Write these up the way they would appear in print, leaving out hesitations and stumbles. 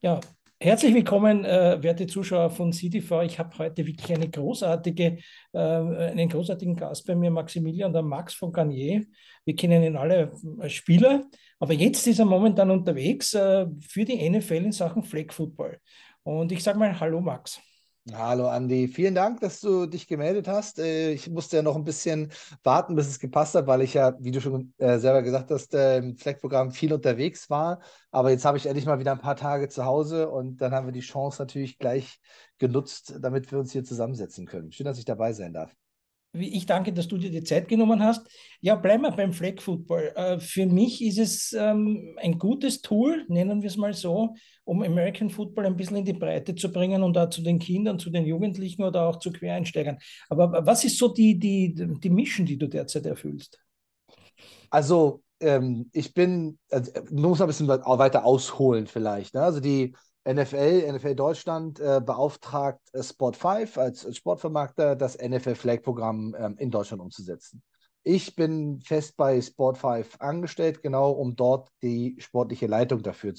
Ja, herzlich willkommen, werte Zuschauer von CTV. Ich habe heute wirklich einen großartigen Gast bei mir, Maximilian, der Max von Garnier. Wir kennen ihn alle als Spieler, aber jetzt ist er momentan unterwegs für die NFL in Sachen Flag Football. Und ich sage mal, hallo Max. Hallo Andi, vielen Dank, dass du dich gemeldet hast. Ich musste ja noch ein bisschen warten, bis es gepasst hat, weil ich ja, wie du schon selber gesagt hast, im Fleck-Programm viel unterwegs war. Aber jetzt habe ich endlich mal wieder ein paar Tage zu Hause und dann haben wir die Chance natürlich gleich genutzt, damit wir uns hier zusammensetzen können. Schön, dass ich dabei sein darf. Ich danke, dass du dir die Zeit genommen hast. Ja, bleiben wir beim Flag Football. Für mich ist es ein gutes Tool, nennen wir es mal so, um American Football ein bisschen in die Breite zu bringen und da zu den Kindern, zu den Jugendlichen oder auch zu Quereinsteigern. Aber was ist so die Mission, die du derzeit erfüllst? Also, man muss ein bisschen weiter ausholen vielleicht. Ne? Also die NFL Deutschland beauftragt Sport 5 als Sportvermarkter, das NFL Flag Programm in Deutschland umzusetzen. Ich bin fest bei Sport 5 angestellt, genau um dort die sportliche Leitung dafür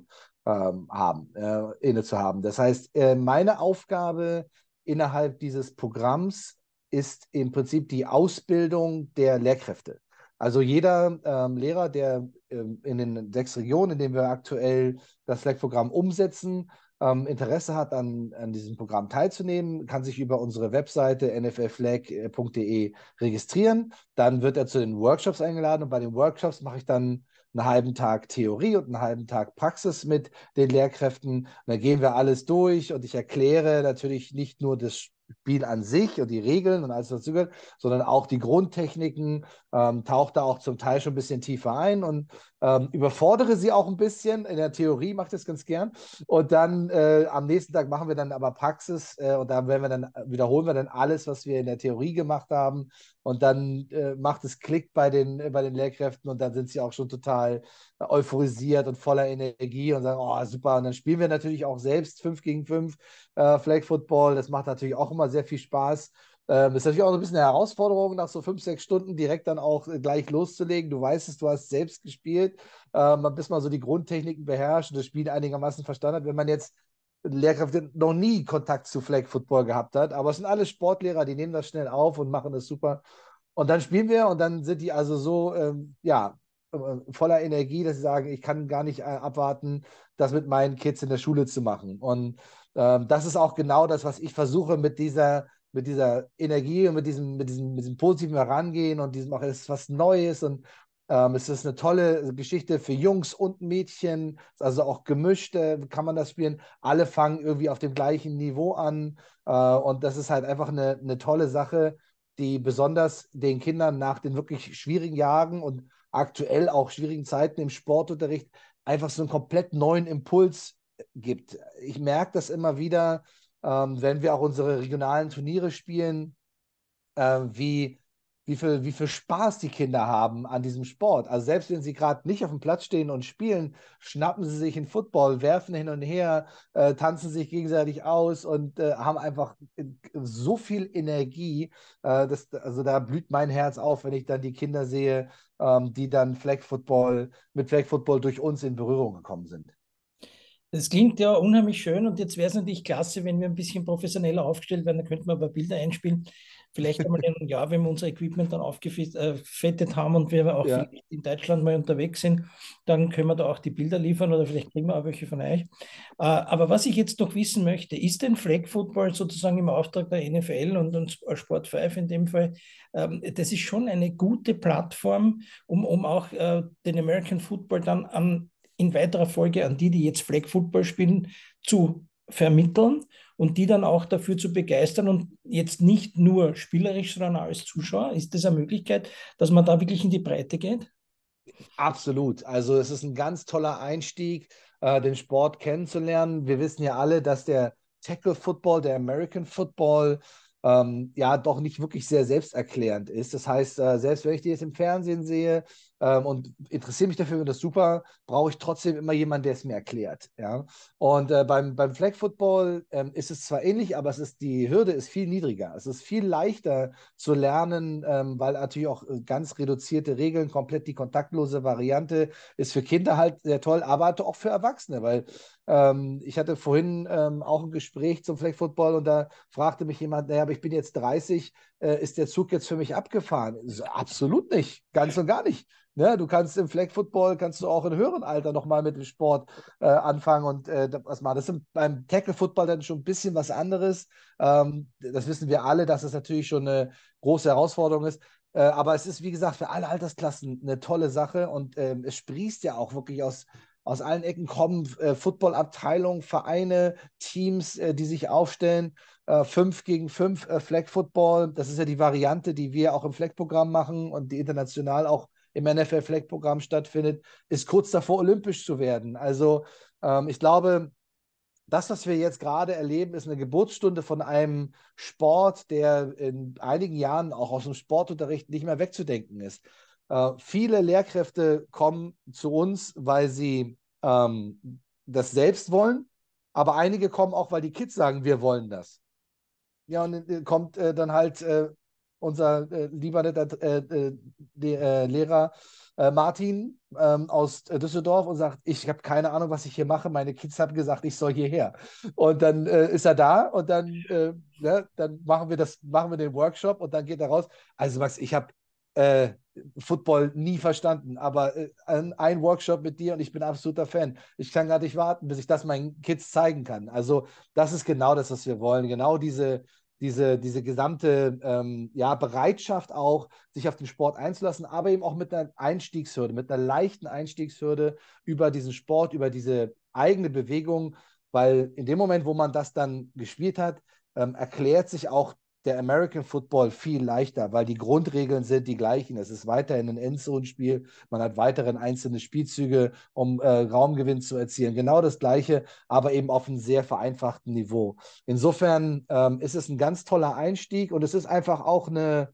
inne zu haben. Das heißt, meine Aufgabe innerhalb dieses Programms ist im Prinzip die Ausbildung der Lehrkräfte. Also jeder Lehrer, der in den 6 Regionen, in denen wir aktuell das Slack-Programm umsetzen, Interesse hat, an diesem Programm teilzunehmen, kann sich über unsere Webseite nflflag.de registrieren. Dann wird er zu den Workshops eingeladen und bei den Workshops mache ich dann einen halben Tag Theorie und einen halben Tag Praxis mit den Lehrkräften. Und dann gehen wir alles durch und ich erkläre natürlich nicht nur das Spiel an sich und die Regeln und alles dazugehört, sondern auch die Grundtechniken, taucht da auch zum Teil schon ein bisschen tiefer ein und überfordere sie auch ein bisschen. In der Theorie mache ich das ganz gern. Und dann am nächsten Tag machen wir dann aber Praxis und da wiederholen wir dann alles, was wir in der Theorie gemacht haben. Und dann macht es Klick bei den Lehrkräften und dann sind sie auch schon total euphorisiert und voller Energie und sagen, oh super. Und dann spielen wir natürlich auch selbst 5 gegen 5 Flag Football. Das macht natürlich auch immer sehr viel Spaß. Ist natürlich auch so ein bisschen eine Herausforderung, nach so 5, 6 Stunden direkt dann auch gleich loszulegen. Du weißt es, du hast selbst gespielt, bis man so die Grundtechniken beherrscht und das Spiel einigermaßen verstanden hat. Wenn man jetzt Lehrkräfte noch nie Kontakt zu Flag Football gehabt hat, aber es sind alle Sportlehrer, die nehmen das schnell auf und machen das super. Und dann spielen wir und dann sind die also so, ja, voller Energie, dass sie sagen, ich kann gar nicht abwarten, das mit meinen Kids in der Schule zu machen. Und das ist auch genau das, was ich versuche mit dieser Energie und mit diesem positiven Herangehen und diesem auch, es ist was Neues und es ist eine tolle Geschichte für Jungs und Mädchen, also auch gemischt kann man das spielen. Alle fangen irgendwie auf dem gleichen Niveau an und das ist halt einfach eine tolle Sache, die besonders den Kindern nach den wirklich schwierigen Jahren und aktuell auch schwierigen Zeiten im Sportunterricht einfach so einen komplett neuen Impuls gibt. Ich merke das immer wieder, wenn wir auch unsere regionalen Turniere spielen, wie viel Spaß die Kinder haben an diesem Sport. Also selbst wenn sie gerade nicht auf dem Platz stehen und spielen, schnappen sie sich einen Football, werfen hin und her, tanzen sich gegenseitig aus und haben einfach so viel Energie. Also da blüht mein Herz auf, wenn ich dann die Kinder sehe, die dann mit Flag Football durch uns in Berührung gekommen sind. Das klingt ja unheimlich schön und jetzt wäre es natürlich klasse, wenn wir ein bisschen professioneller aufgestellt werden. Da könnten wir ein paar Bilder einspielen. Vielleicht einmal in einem Jahr, wenn wir unser Equipment dann aufgefettet haben und wir auch Ja. vielleicht in Deutschland mal unterwegs sind, dann können wir da auch die Bilder liefern oder vielleicht kriegen wir auch welche von euch. Aber was ich jetzt noch wissen möchte, ist denn Flag Football sozusagen im Auftrag der NFL und Sport 5 in dem Fall, das ist schon eine gute Plattform, um auch den American Football dann in weiterer Folge an die jetzt Flag Football spielen, zu vermitteln und die dann auch dafür zu begeistern und jetzt nicht nur spielerisch, sondern auch als Zuschauer. Ist das eine Möglichkeit, dass man da wirklich in die Breite geht? Absolut. Also es ist ein ganz toller Einstieg, den Sport kennenzulernen. Wir wissen ja alle, dass der Tackle Football, der American Football, ja doch nicht wirklich sehr selbsterklärend ist. Das heißt, selbst wenn ich die jetzt im Fernsehen sehe und interessiere mich dafür, finde das super, brauche ich trotzdem immer jemanden, der es mir erklärt. Ja? Und beim Flag Football ist es zwar ähnlich, aber die Hürde ist viel niedriger. Es ist viel leichter zu lernen, weil natürlich auch ganz reduzierte Regeln, komplett die kontaktlose Variante ist für Kinder halt sehr toll, aber halt auch für Erwachsene, weil Ich hatte vorhin auch ein Gespräch zum Flag Football und da fragte mich jemand, naja, aber ich bin jetzt 30, ist der Zug jetzt für mich abgefahren? So, absolut nicht, ganz und gar nicht. Ne? Du kannst im Flag Football, kannst du auch in höheren Alter nochmal mit dem Sport anfangen und was machen. Das ist beim Tackle Football dann schon ein bisschen was anderes. Das wissen wir alle, dass es natürlich schon eine große Herausforderung ist. Aber es ist, wie gesagt, für alle Altersklassen eine tolle Sache und es sprießt ja auch wirklich aus allen Ecken kommen Footballabteilungen, Vereine, Teams, die sich aufstellen. 5 gegen 5 Flag Football, das ist ja die Variante, die wir auch im Flag-Programm machen und die international auch im NFL-Flag-Programm stattfindet, ist kurz davor, olympisch zu werden. Also ich glaube, das, was wir jetzt gerade erleben, ist eine Geburtsstunde von einem Sport, der in einigen Jahren auch aus dem Sportunterricht nicht mehr wegzudenken ist. Viele Lehrkräfte kommen zu uns, weil sie das selbst wollen, aber einige kommen auch, weil die Kids sagen, wir wollen das. Ja, und kommt dann halt unser lieber netter Lehrer Martin aus Düsseldorf und sagt, ich habe keine Ahnung, was ich hier mache. Meine Kids haben gesagt, ich soll hierher. Und dann ist er da und dann, ne, dann machen wir den Workshop und dann geht er raus. Also Max, ich habe äh, Football nie verstanden, aber ein Workshop mit dir und ich bin absoluter Fan. Ich kann gar nicht warten, bis ich das meinen Kids zeigen kann. Also das ist genau das, was wir wollen. Genau diese gesamte ja, Bereitschaft auch, sich auf den Sport einzulassen, aber eben auch mit einer Einstiegshürde, mit einer leichten Einstiegshürde über diesen Sport, über diese eigene Bewegung, weil in dem Moment, wo man das dann gespielt hat, erklärt sich auch der American Football viel leichter, weil die Grundregeln sind die gleichen. Es ist weiterhin ein Endzone-Spiel, man hat weiterhin einzelne Spielzüge, um Raumgewinn zu erzielen. Genau das Gleiche, aber eben auf einem sehr vereinfachten Niveau. Insofern ist es ein ganz toller Einstieg und es ist einfach auch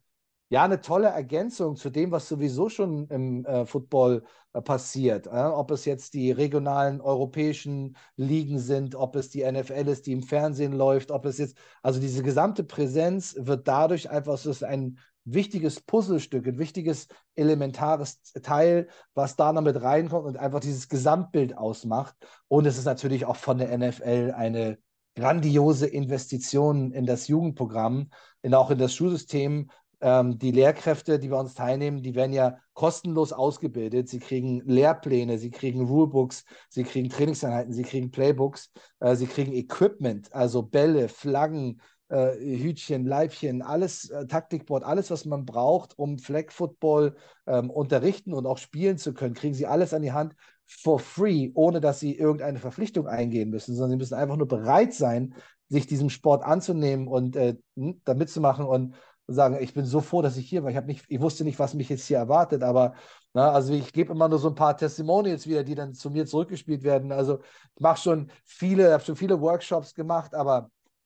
ja, eine tolle Ergänzung zu dem, was sowieso schon im Football passiert. Ob es jetzt die regionalen europäischen Ligen sind, ob es die NFL ist, die im Fernsehen läuft, ob es jetzt, also diese gesamte Präsenz wird dadurch einfach, es ist ein wichtiges Puzzlestück, ein wichtiges elementares Teil, was da noch mit reinkommt und einfach dieses Gesamtbild ausmacht. Und es ist natürlich auch von der NFL eine grandiose Investition in das Jugendprogramm, auch in das Schulsystem. Die Lehrkräfte, die bei uns teilnehmen, die werden ja kostenlos ausgebildet. Sie kriegen Lehrpläne, sie kriegen Rulebooks, sie kriegen Trainingseinheiten, sie kriegen Playbooks, sie kriegen Equipment, also Bälle, Flaggen, Hütchen, Leibchen, alles, Taktikboard, alles, was man braucht, um Flag Football unterrichten und auch spielen zu können, kriegen sie alles an die Hand for free, ohne dass sie irgendeine Verpflichtung eingehen müssen, sondern sie müssen einfach nur bereit sein, sich diesem Sport anzunehmen und da mitzumachen und sagen, ich bin so froh, dass ich hier war. Ich wusste nicht, was mich jetzt hier erwartet, aber na, also ich gebe immer nur so ein paar Testimonials wieder, die dann zu mir zurückgespielt werden. Also ich habe schon viele Workshops gemacht, aber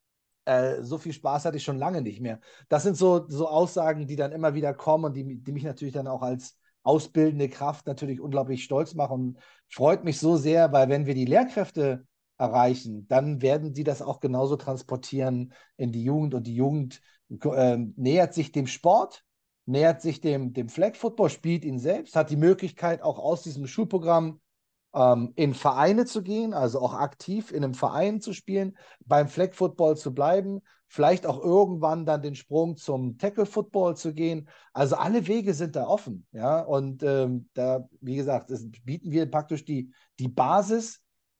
so viel Spaß hatte ich schon lange nicht mehr. Das sind so Aussagen, die dann immer wieder kommen und die mich natürlich dann auch als ausbildende Kraft natürlich unglaublich stolz machen und freut mich so sehr, weil wenn wir die Lehrkräfte erreichen, dann werden sie das auch genauso transportieren in die Jugend und die Jugend nähert sich dem Sport, nähert sich dem Flag Football, spielt ihn selbst, hat die Möglichkeit auch aus diesem Schulprogramm in Vereine zu gehen, also auch aktiv in einem Verein zu spielen, beim Flag Football zu bleiben, vielleicht auch irgendwann dann den Sprung zum Tackle Football zu gehen. Also alle Wege sind da offen, ja. Und da, wie gesagt, bieten wir praktisch die Basis,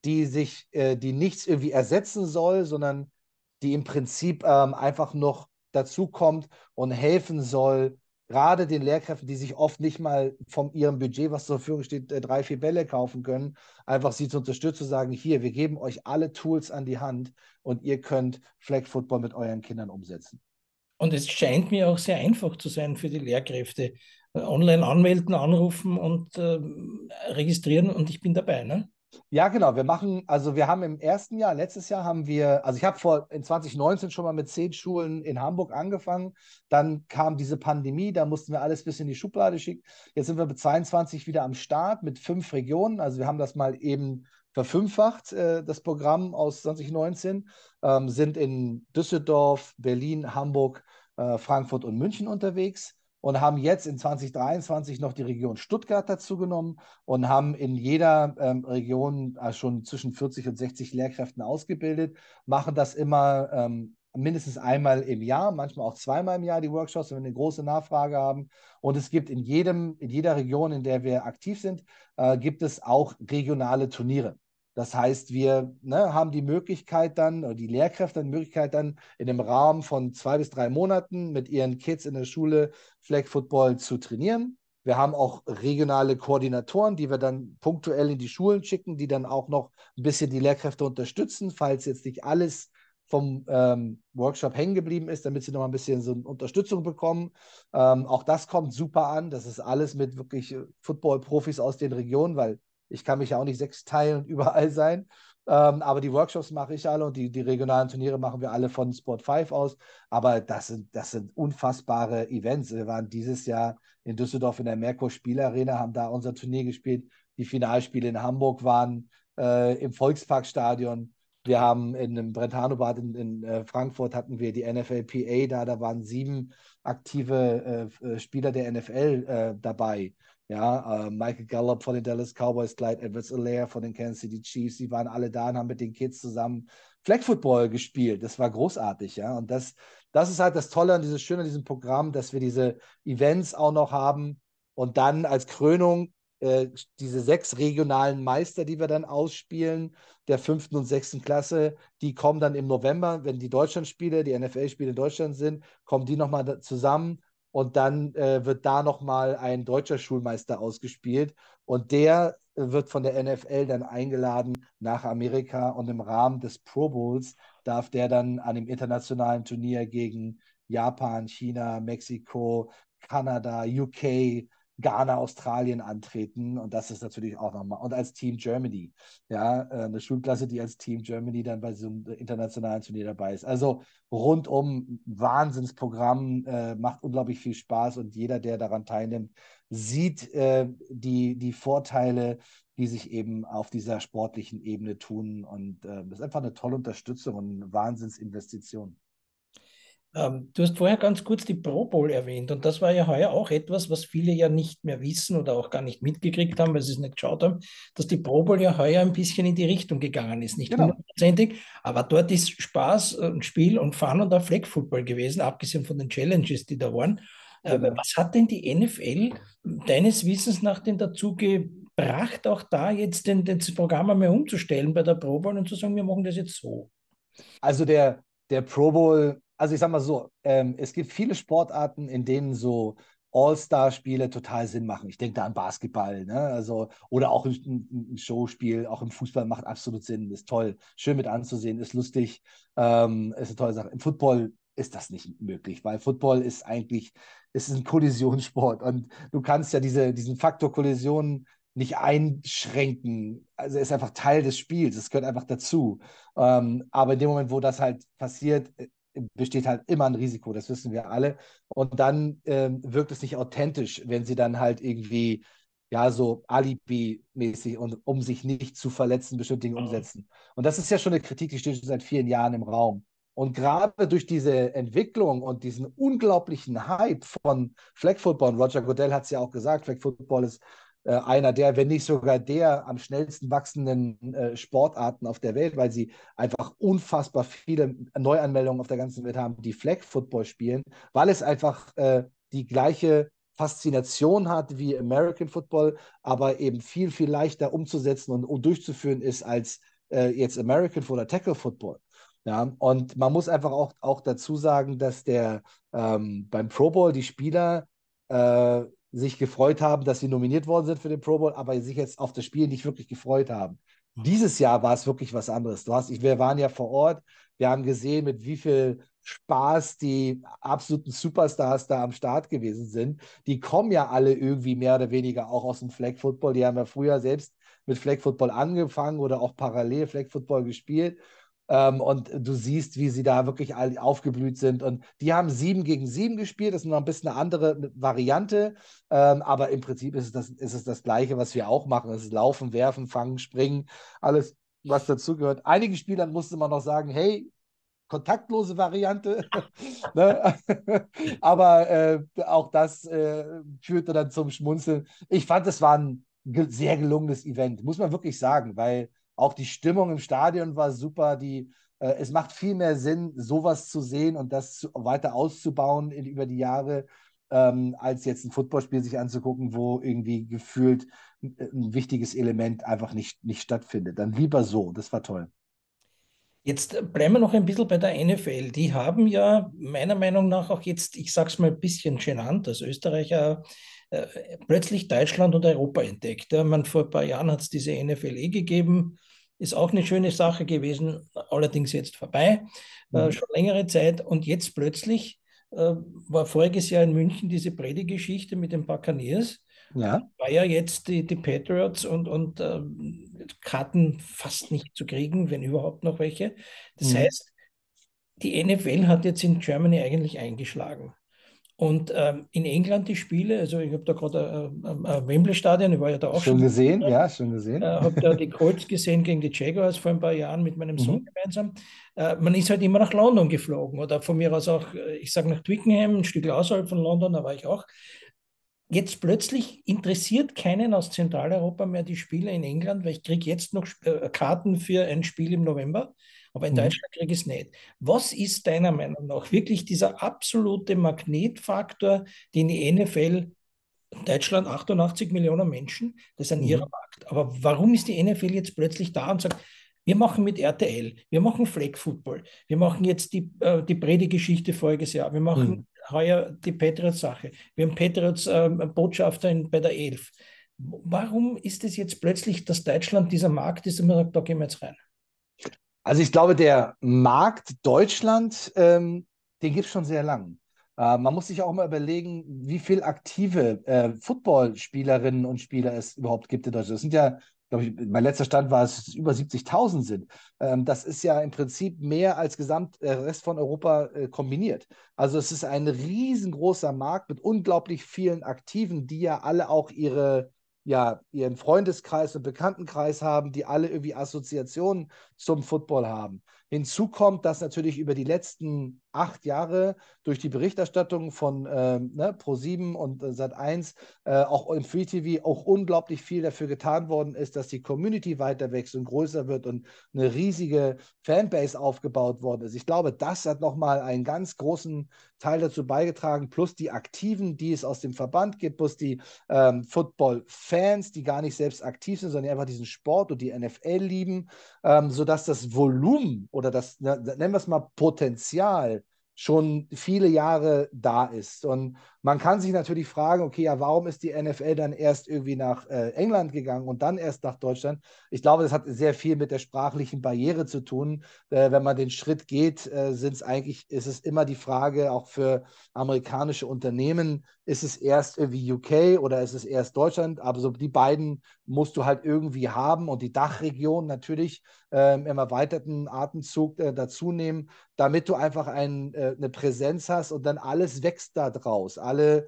die nichts irgendwie ersetzen soll, sondern die im Prinzip einfach noch dazukommt und helfen soll, gerade den Lehrkräften, die sich oft nicht mal von ihrem Budget, was zur Verfügung steht, 3, 4 Bälle kaufen können, einfach sie zu unterstützen, zu sagen, hier, wir geben euch alle Tools an die Hand und ihr könnt Flag Football mit euren Kindern umsetzen. Und es scheint mir auch sehr einfach zu sein für die Lehrkräfte. Online anmelden, anrufen und registrieren und ich bin dabei, ne? Ja, genau. Also wir haben im ersten Jahr, letztes Jahr haben wir, also ich habe in 2019 schon mal mit 10 Schulen in Hamburg angefangen. Dann kam diese Pandemie, da mussten wir alles bis in die Schublade schicken. Jetzt sind wir mit 22 wieder am Start mit 5 Regionen. Also wir haben das mal eben verfünffacht, das Programm aus 2019, sind in Düsseldorf, Berlin, Hamburg, Frankfurt und München unterwegs. und haben jetzt in 2023 noch die Region Stuttgart dazu genommen und haben in jeder Region schon zwischen 40 und 60 Lehrkräften ausgebildet, machen das immer mindestens einmal im Jahr, manchmal auch zweimal im Jahr die Workshops, wenn wir eine große Nachfrage haben. Und es gibt in jeder Region, in der wir aktiv sind, gibt es auch regionale Turniere. Das heißt, wir haben die Möglichkeit dann, oder die Lehrkräfte haben die Möglichkeit dann in dem Rahmen von 2 bis 3 Monaten mit ihren Kids in der Schule Flag Football zu trainieren. Wir haben auch regionale Koordinatoren, die wir dann punktuell in die Schulen schicken, die dann auch noch ein bisschen die Lehrkräfte unterstützen, falls jetzt nicht alles vom Workshop hängen geblieben ist, damit sie noch mal ein bisschen so eine Unterstützung bekommen. Auch das kommt super an. Das ist alles mit wirklich Football-Profis aus den Regionen, weil ich kann mich ja auch nicht 6 teilen und überall sein. Aber die Workshops mache ich alle und die regionalen Turniere machen wir alle von Sport 5 aus. Aber das sind unfassbare Events. Wir waren dieses Jahr in Düsseldorf in der Merkur Spielarena, haben da unser Turnier gespielt. Die Finalspiele in Hamburg waren im Volksparkstadion. Wir haben in einem Brentano-Bad in Frankfurt hatten wir die NFLPA da waren 7 aktive Spieler der NFL dabei. Ja, Michael Gallup von den Dallas Cowboys, Clyde Edwards-Helaire von den Kansas City Chiefs, die waren alle da und haben mit den Kids zusammen Flag Football gespielt. Das war großartig, ja. Und das ist halt das Tolle und dieses Schöne an diesem Programm, dass wir diese Events auch noch haben und dann als Krönung diese 6 regionalen Meister, die wir dann ausspielen, der 5. und 6. Klasse, die kommen dann im November, wenn die Deutschlandspiele, die NFL-Spiele in Deutschland sind, kommen die nochmal zusammen und dann wird da nochmal ein deutscher Schulmeister ausgespielt und der wird von der NFL dann eingeladen nach Amerika und im Rahmen des Pro Bowls darf der dann an dem internationalen Turnier gegen Japan, China, Mexiko, Kanada, UK, Ghana, Australien antreten und das ist natürlich auch nochmal und als Team Germany, ja, eine Schulklasse, die als Team Germany dann bei so einem internationalen Turnier dabei ist. Also rundum Wahnsinnsprogramm, macht unglaublich viel Spaß und jeder, der daran teilnimmt, sieht die Vorteile, die sich eben auf dieser sportlichen Ebene tun und das ist einfach eine tolle Unterstützung und eine Wahnsinnsinvestition. Du hast vorher ganz kurz die Pro Bowl erwähnt und das war ja heuer auch etwas, was viele ja nicht mehr wissen oder auch gar nicht mitgekriegt haben, weil sie es nicht geschaut haben, dass die Pro Bowl ja heuer ein bisschen in die Richtung gegangen ist. Nicht Genau, hundertprozentig, aber dort ist Spaß und Spiel und Fun und auch Flag Football gewesen, abgesehen von den Challenges, die da waren. genau. Was hat denn die NFL deines Wissens nach denn dazu gebracht, auch da jetzt das Programm einmal umzustellen bei der Pro Bowl und zu sagen, wir machen das jetzt so? Also der Pro Bowl, also ich sag mal so, es gibt viele Sportarten, in denen so All-Star-Spiele total Sinn machen. Ich denke da an Basketball, ne? Also, oder auch ein Showspiel, auch im Fußball macht absolut Sinn, ist toll, schön mit anzusehen, ist lustig, ist eine tolle Sache. Im Football ist das nicht möglich, weil Football ist eigentlich, es ist ein Kollisionssport und du kannst ja diesen Faktor Kollision nicht einschränken. Also er ist einfach Teil des Spiels, es gehört einfach dazu. Aber in dem Moment, wo das halt passiert, besteht halt immer ein Risiko, das wissen wir alle. Und dann wirkt es nicht authentisch, wenn sie dann halt irgendwie, ja, so Alibi-mäßig und um sich nicht zu verletzen, bestimmte Dinge umsetzen. Und das ist ja schon eine Kritik, die steht schon seit vielen Jahren im Raum. Und gerade durch diese Entwicklung und diesen unglaublichen Hype von Flag Football, und Roger Goodell hat es ja auch gesagt, Flag Football ist einer der, wenn nicht sogar der am schnellsten wachsenden Sportarten auf der Welt, weil sie einfach unfassbar viele Neuanmeldungen auf der ganzen Welt haben, die Flag Football spielen, weil es einfach die gleiche Faszination hat wie American Football, aber eben viel, viel leichter umzusetzen und durchzuführen ist als jetzt American Football oder Tackle Football. Ja, und man muss einfach auch dazu sagen, dass beim Pro Bowl die Spieler äh, sich gefreut haben, dass sie nominiert worden sind für den Pro Bowl, aber sich jetzt auf das Spiel nicht wirklich gefreut haben. Dieses Jahr war es wirklich was anderes. Wir waren ja vor Ort, wir haben gesehen, mit wie viel Spaß die absoluten Superstars da am Start gewesen sind. Die kommen ja alle irgendwie mehr oder weniger auch aus dem Flag Football. Die haben ja früher selbst mit Flag Football angefangen oder auch parallel Flag Football gespielt. Und du siehst, wie sie da wirklich alle aufgeblüht sind. Und die haben 7 gegen 7 gespielt. Das ist noch ein bisschen eine andere Variante. Aber im Prinzip ist es das Gleiche, was wir auch machen. Das ist Laufen, Werfen, Fangen, Springen, alles, was dazugehört. Einigen Spielern musste man noch sagen, hey, kontaktlose Variante. Ne? Aber auch das führte dann zum Schmunzeln. Ich fand, es war ein sehr gelungenes Event, muss man wirklich sagen, weil auch die Stimmung im Stadion war super. Es macht viel mehr Sinn, sowas zu sehen und das weiter auszubauen über die Jahre, als jetzt ein Footballspiel sich anzugucken, wo irgendwie gefühlt ein wichtiges Element einfach nicht stattfindet. Dann lieber so, das war toll. Jetzt bleiben wir noch ein bisschen bei der NFL. Die haben ja meiner Meinung nach auch jetzt, ich sage es mal ein bisschen genannt, als Österreicher, plötzlich Deutschland und Europa entdeckt. Ja, vor ein paar Jahren hat es diese NFLE gegeben, ist auch eine schöne Sache gewesen, allerdings jetzt vorbei, Mhm. schon längere Zeit. Und jetzt plötzlich war voriges Jahr in München diese Brady-Geschichte mit den Buccaneers. Ja. War ja jetzt die Patriots und Karten fast nicht zu kriegen, wenn überhaupt noch welche. Das Mhm. heißt, die NFL hat jetzt in Germany eigentlich eingeschlagen. Und in England die Spiele, also ich habe da gerade Wembley-Stadion, ich war ja da auch Schon schon, gesehen? Ja, schon gesehen. habe da die Colts gesehen gegen die Jaguars vor ein paar Jahren mit meinem Sohn Mhm. gemeinsam. Man ist halt immer nach London geflogen oder von mir aus auch, ich sage nach Twickenham, ein Stück außerhalb von London, da war ich auch. Jetzt plötzlich interessiert keinen aus Zentraleuropa mehr die Spiele in England, weil ich kriege jetzt noch Karten für ein Spiel im November, aber in Mhm. Deutschland kriege ich es nicht. Was ist deiner Meinung nach wirklich dieser absolute Magnetfaktor, den die NFL, Deutschland 88 Millionen Menschen, das ist an ihrer Mhm. Markt. Aber warum ist die NFL jetzt plötzlich da und sagt, wir machen mit RTL, wir machen Flag Football, wir machen jetzt die Brady-Geschichte voriges Jahr, wir machen Mhm. heuer die Patriots-Sache, wir haben Patriots Botschafter bei der Elf. Warum ist es jetzt plötzlich, dass Deutschland dieser Markt ist und man sagt, da gehen wir jetzt rein? Also ich glaube, der Markt Deutschland, den gibt es schon sehr lang. Man muss sich auch mal überlegen, wie viele aktive Footballspielerinnen und Spieler es überhaupt gibt in Deutschland. Das sind ja, glaube ich, mein letzter Stand war, dass es über 70.000 sind. Das ist ja im Prinzip mehr als Gesamt Rest von Europa kombiniert. Also es ist ein riesengroßer Markt mit unglaublich vielen Aktiven, die ja alle auch ihren Freundeskreis und Bekanntenkreis haben, die alle irgendwie Assoziationen zum Football haben. Hinzu kommt, dass natürlich über die letzten 8 Jahre durch die Berichterstattung von Pro7 und Sat.1 auch im Free TV auch unglaublich viel dafür getan worden ist, dass die Community weiter wächst und größer wird und eine riesige Fanbase aufgebaut worden ist. Ich glaube, das hat nochmal einen ganz großen Teil dazu beigetragen, plus die Aktiven, die es aus dem Verband gibt, plus die Football-Fans, die gar nicht selbst aktiv sind, sondern einfach diesen Sport und die NFL lieben, sodass das Volumen oder das, nennen wir es mal, Potenzial schon viele Jahre da ist. Und man kann sich natürlich fragen, okay, ja, warum ist die NFL dann erst irgendwie nach England gegangen und dann erst nach Deutschland? Ich glaube, das hat sehr viel mit der sprachlichen Barriere zu tun. Wenn man den Schritt geht, ist es immer die Frage, auch für amerikanische Unternehmen, ist es erst irgendwie UK oder ist es erst Deutschland? Aber so die beiden musst du halt irgendwie haben und die Dachregion natürlich im erweiterten Atemzug dazu nehmen, damit du einfach eine Präsenz hast und dann alles wächst da draus. Alle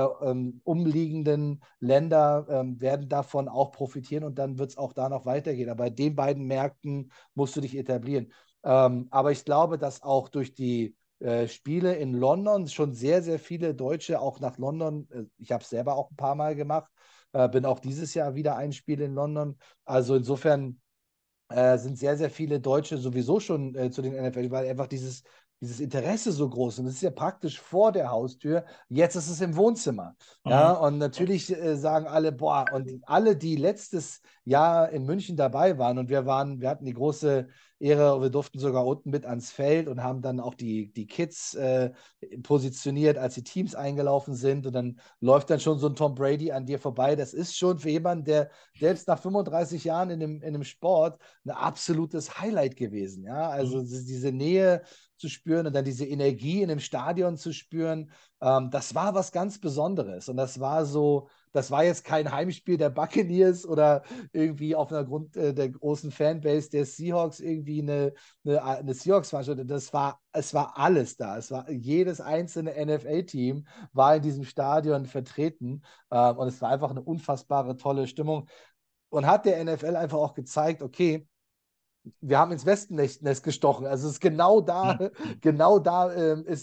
umliegenden Länder werden davon auch profitieren und dann wird es auch da noch weitergehen. Aber bei den beiden Märkten musst du dich etablieren. Aber ich glaube, dass auch durch die Spiele in London schon sehr, sehr viele Deutsche auch nach London, ich habe es selber auch ein paar Mal gemacht, bin auch dieses Jahr wieder ein Spiel in London. Also insofern sind sehr, sehr viele Deutsche sowieso schon zu den NFL, weil einfach dieses Interesse so groß ist. Und das ist ja praktisch vor der Haustür. Jetzt ist es im Wohnzimmer. Ja, Mhm. und natürlich sagen alle, boah, und alle, die letztes Jahr in München dabei waren, und wir hatten die große Ehre, wir durften sogar unten mit ans Feld und haben dann auch die Kids positioniert, als die Teams eingelaufen sind. Und dann läuft dann schon so ein Tom Brady an dir vorbei. Das ist schon für jemanden, der selbst nach 35 Jahren in dem Sport ein absolutes Highlight gewesen. Ja, also Mhm. diese Nähe zu spüren und dann diese Energie in dem Stadion zu spüren, das war was ganz Besonderes. Und das war jetzt kein Heimspiel der Buccaneers oder irgendwie auf einer Grund der großen Fanbase der Seahawks irgendwie eine Seahawks-Veranstaltung. Es war alles da. Es war jedes einzelne NFL-Team war in diesem Stadion vertreten. Und es war einfach eine unfassbare tolle Stimmung und hat der NFL einfach auch gezeigt, okay, wir haben ins Wespennest gestochen. Also es ist genau da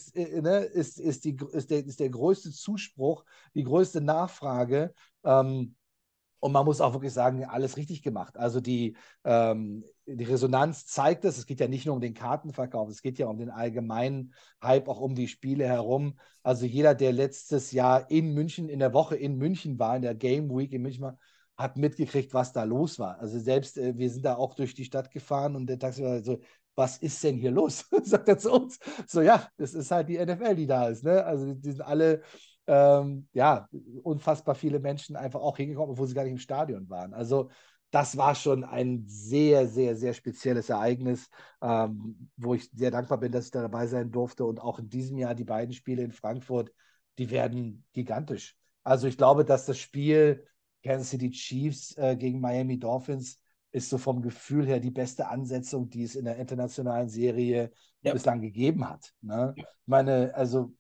ist der größte Zuspruch, die größte Nachfrage. Und man muss auch wirklich sagen, alles richtig gemacht. Also die Resonanz zeigt es. Es geht ja nicht nur um den Kartenverkauf, es geht ja um den allgemeinen Hype, auch um die Spiele herum. Also jeder, der letztes Jahr in München, in der Woche in München war, in der Game Week in München war, hat mitgekriegt, was da los war. Also selbst wir sind da auch durch die Stadt gefahren und der Taxifahrer so, was ist denn hier los? Sagt er zu uns. So, ja, das ist halt die NFL, die da ist. Ne? Also die sind alle ja, unfassbar viele Menschen einfach auch hingekommen, obwohl sie gar nicht im Stadion waren. Also das war schon ein sehr, sehr, sehr spezielles Ereignis, wo ich sehr dankbar bin, dass ich da dabei sein durfte. Und auch in diesem Jahr die beiden Spiele in Frankfurt, die werden gigantisch. Also ich glaube, dass das Spiel Kansas City Chiefs gegen Miami Dolphins ist so vom Gefühl her die beste Ansetzung, die es in der internationalen Serie Ja. bislang gegeben hat. Ne? Ich meine, also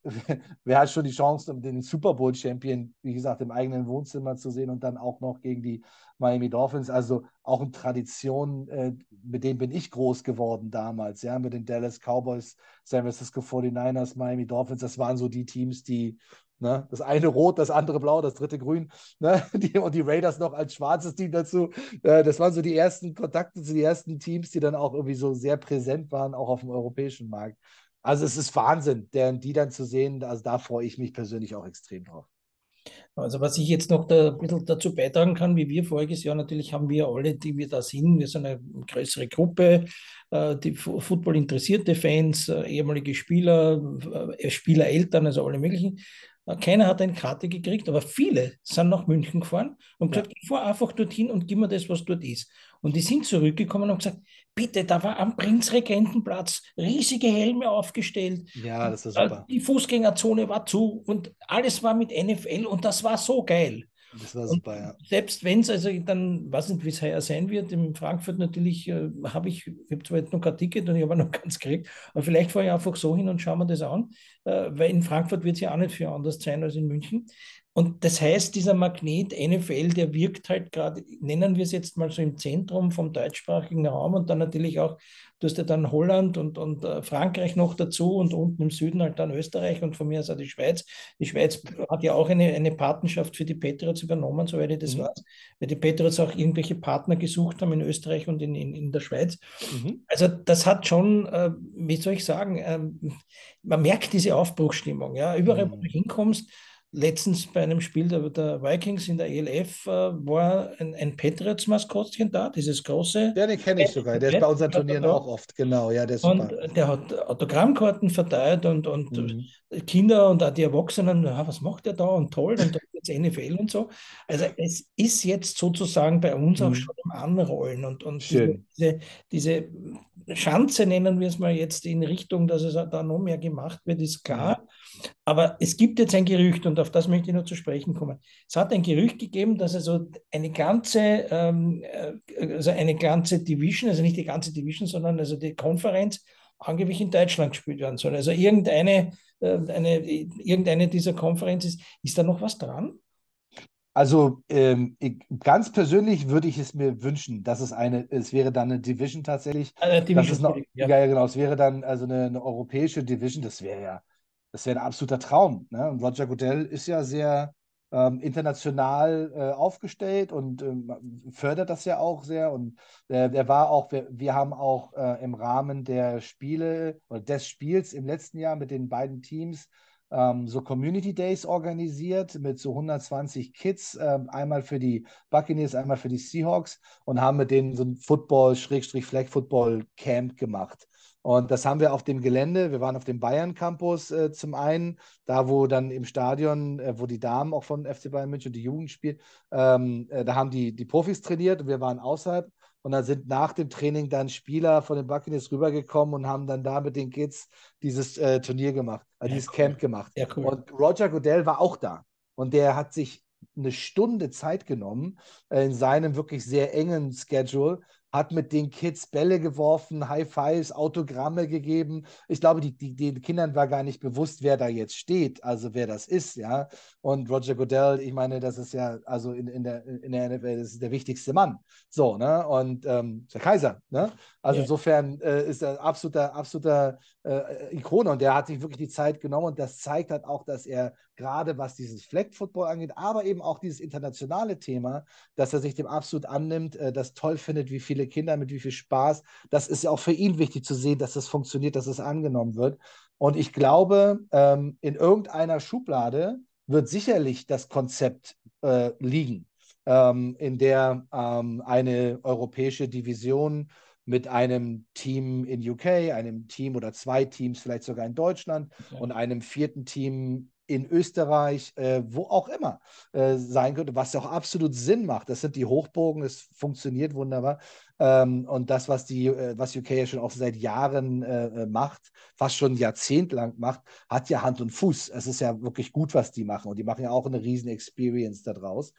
wer hat schon die Chance, den Super Bowl-Champion, wie gesagt, im eigenen Wohnzimmer zu sehen und dann auch noch gegen die Miami Dolphins? Also auch eine Tradition, mit denen bin ich groß geworden damals, ja, mit den Dallas Cowboys, San Francisco 49ers, Miami Dolphins. Das waren so die Teams, die, ne, das eine rot, das andere blau, das dritte grün, ne, und die Raiders noch als schwarzes Team dazu. Das waren so die ersten Kontakte zu den ersten Teams, die dann auch irgendwie so sehr präsent waren, auch auf dem europäischen Markt. Also es ist Wahnsinn, die dann zu sehen, also da freue ich mich persönlich auch extrem drauf. Also was ich jetzt noch da ein bisschen dazu beitragen kann, wie wir voriges Jahr, natürlich haben wir alle, die wir da sind, wir sind eine größere Gruppe, die Football interessierte Fans, ehemalige Spieler, Spielereltern, also alle möglichen. Keiner hat eine Karte gekriegt, aber viele sind nach München gefahren und Ja, gesagt, ich fahre einfach dorthin und gib mir das, was dort ist. Und die sind zurückgekommen und gesagt, bitte, da war am Prinzregentenplatz riesige Helme aufgestellt, ja, das war super. die Fußgängerzone war zu und alles war mit NFL und das war so geil. Das war Und super, ja. selbst wenn es, also dann, weiß nicht, wie es heuer sein wird, in Frankfurt natürlich ich habe zwar jetzt noch kein Ticket und ich habe noch keins gekriegt, aber vielleicht fahre ich einfach so hin und schaue mir das an, weil in Frankfurt wird es ja auch nicht viel anders sein als in München. Und das heißt, dieser Magnet NFL, der wirkt halt gerade, nennen wir es jetzt mal so im Zentrum vom deutschsprachigen Raum und dann natürlich auch, du hast ja dann Holland und Frankreich noch dazu und unten im Süden halt dann Österreich und von mir aus auch die Schweiz. Die Schweiz hat ja auch eine Patenschaft für die Patriots übernommen, soweit ich das Mhm. weiß, weil die Patriots auch irgendwelche Partner gesucht haben in Österreich und in der Schweiz. Mhm. Also das hat schon, wie soll ich sagen, man merkt diese Aufbruchsstimmung. Ja? Überall, wo du Mhm. hinkommst, letztens bei einem Spiel der Vikings in der ELF war ein Patriots-Maskottchen da, dieses große. Ja, den kenne ich sogar. Der ist bei unseren Hat er Turnieren da. auch oft. Genau, ja, der ist Und super. der hat Autogrammkarten verteilt und Mhm. Kinder und auch die Erwachsenen, ja, was macht der da und toll und jetzt NFL und so. Also es ist jetzt sozusagen bei uns auch Mhm. schon im Anrollen und Schön. diese Schanze, nennen wir es mal jetzt in Richtung, dass es da noch mehr gemacht wird, ist Ja. klar. Aber es gibt jetzt ein Gerücht und auf das möchte ich noch zu sprechen kommen. Es hat ein Gerücht gegeben, dass also also eine ganze Division, also nicht die ganze Division, sondern also die Konferenz angeblich in Deutschland gespielt werden soll. Also irgendeine dieser Konferenzen, ist da noch was dran? Also ganz persönlich würde ich es mir wünschen, dass es wäre dann eine Division tatsächlich, dass Division, es noch, Entschuldigung, ja. ja, ja genau, es wäre dann also eine europäische Division, das wäre ein absoluter Traum. Ne? Und Roger Goodell ist ja sehr international aufgestellt und fördert das ja auch sehr. Und er war auch, wir haben auch im Rahmen der Spiele oder des Spiels im letzten Jahr mit den beiden Teams so Community Days organisiert mit so 120 Kids, einmal für die Buccaneers, einmal für die Seahawks und haben mit denen so ein Football-Flag-Football-Camp gemacht. Und das haben wir auf dem Gelände. Wir waren auf dem Bayern Campus zum einen, da wo dann im Stadion, wo die Damen auch von FC Bayern München und die Jugend spielen, da haben die Profis trainiert und wir waren außerhalb. Und dann sind nach dem Training dann Spieler von den Buccaneers rübergekommen und haben dann da mit den Kids dieses Turnier gemacht, Ja, dieses cool. Camp gemacht. Ja, cool. Und Roger Goodell war auch da. Und der hat sich eine Stunde Zeit genommen in seinem wirklich sehr engen Schedule, hat mit den Kids Bälle geworfen, High Fives, Autogramme gegeben. Ich glaube, den Kindern war gar nicht bewusst, wer da jetzt steht, also wer das ist, ja. Und Roger Goodell, ich meine, das ist ja, also in der NFL, das ist der wichtigste Mann. So, ne? Und der Kaiser, ne? Also Ja. insofern ist er absoluter Ikone und der hat sich wirklich die Zeit genommen und das zeigt halt auch, dass er gerade was dieses Flag Football angeht, aber eben auch dieses internationale Thema, dass er sich dem absolut annimmt, das toll findet, wie viele Kinder mit wie viel Spaß. Das ist ja auch für ihn wichtig zu sehen, dass das funktioniert, dass es angenommen wird. Und ich glaube, in irgendeiner Schublade wird sicherlich das Konzept liegen, in der eine europäische Division mit einem Team in UK, einem Team oder zwei Teams vielleicht sogar in Deutschland Ja. und einem vierten Team in Österreich, wo auch immer sein könnte, was ja auch absolut Sinn macht. Das sind die Hochburgen, es funktioniert wunderbar. Und das, was UK ja schon auch seit Jahren macht, fast schon ein Jahrzehnt lang macht, hat ja Hand und Fuß. Es ist ja wirklich gut, was die machen. Und die machen ja auch eine riesen Experience daraus.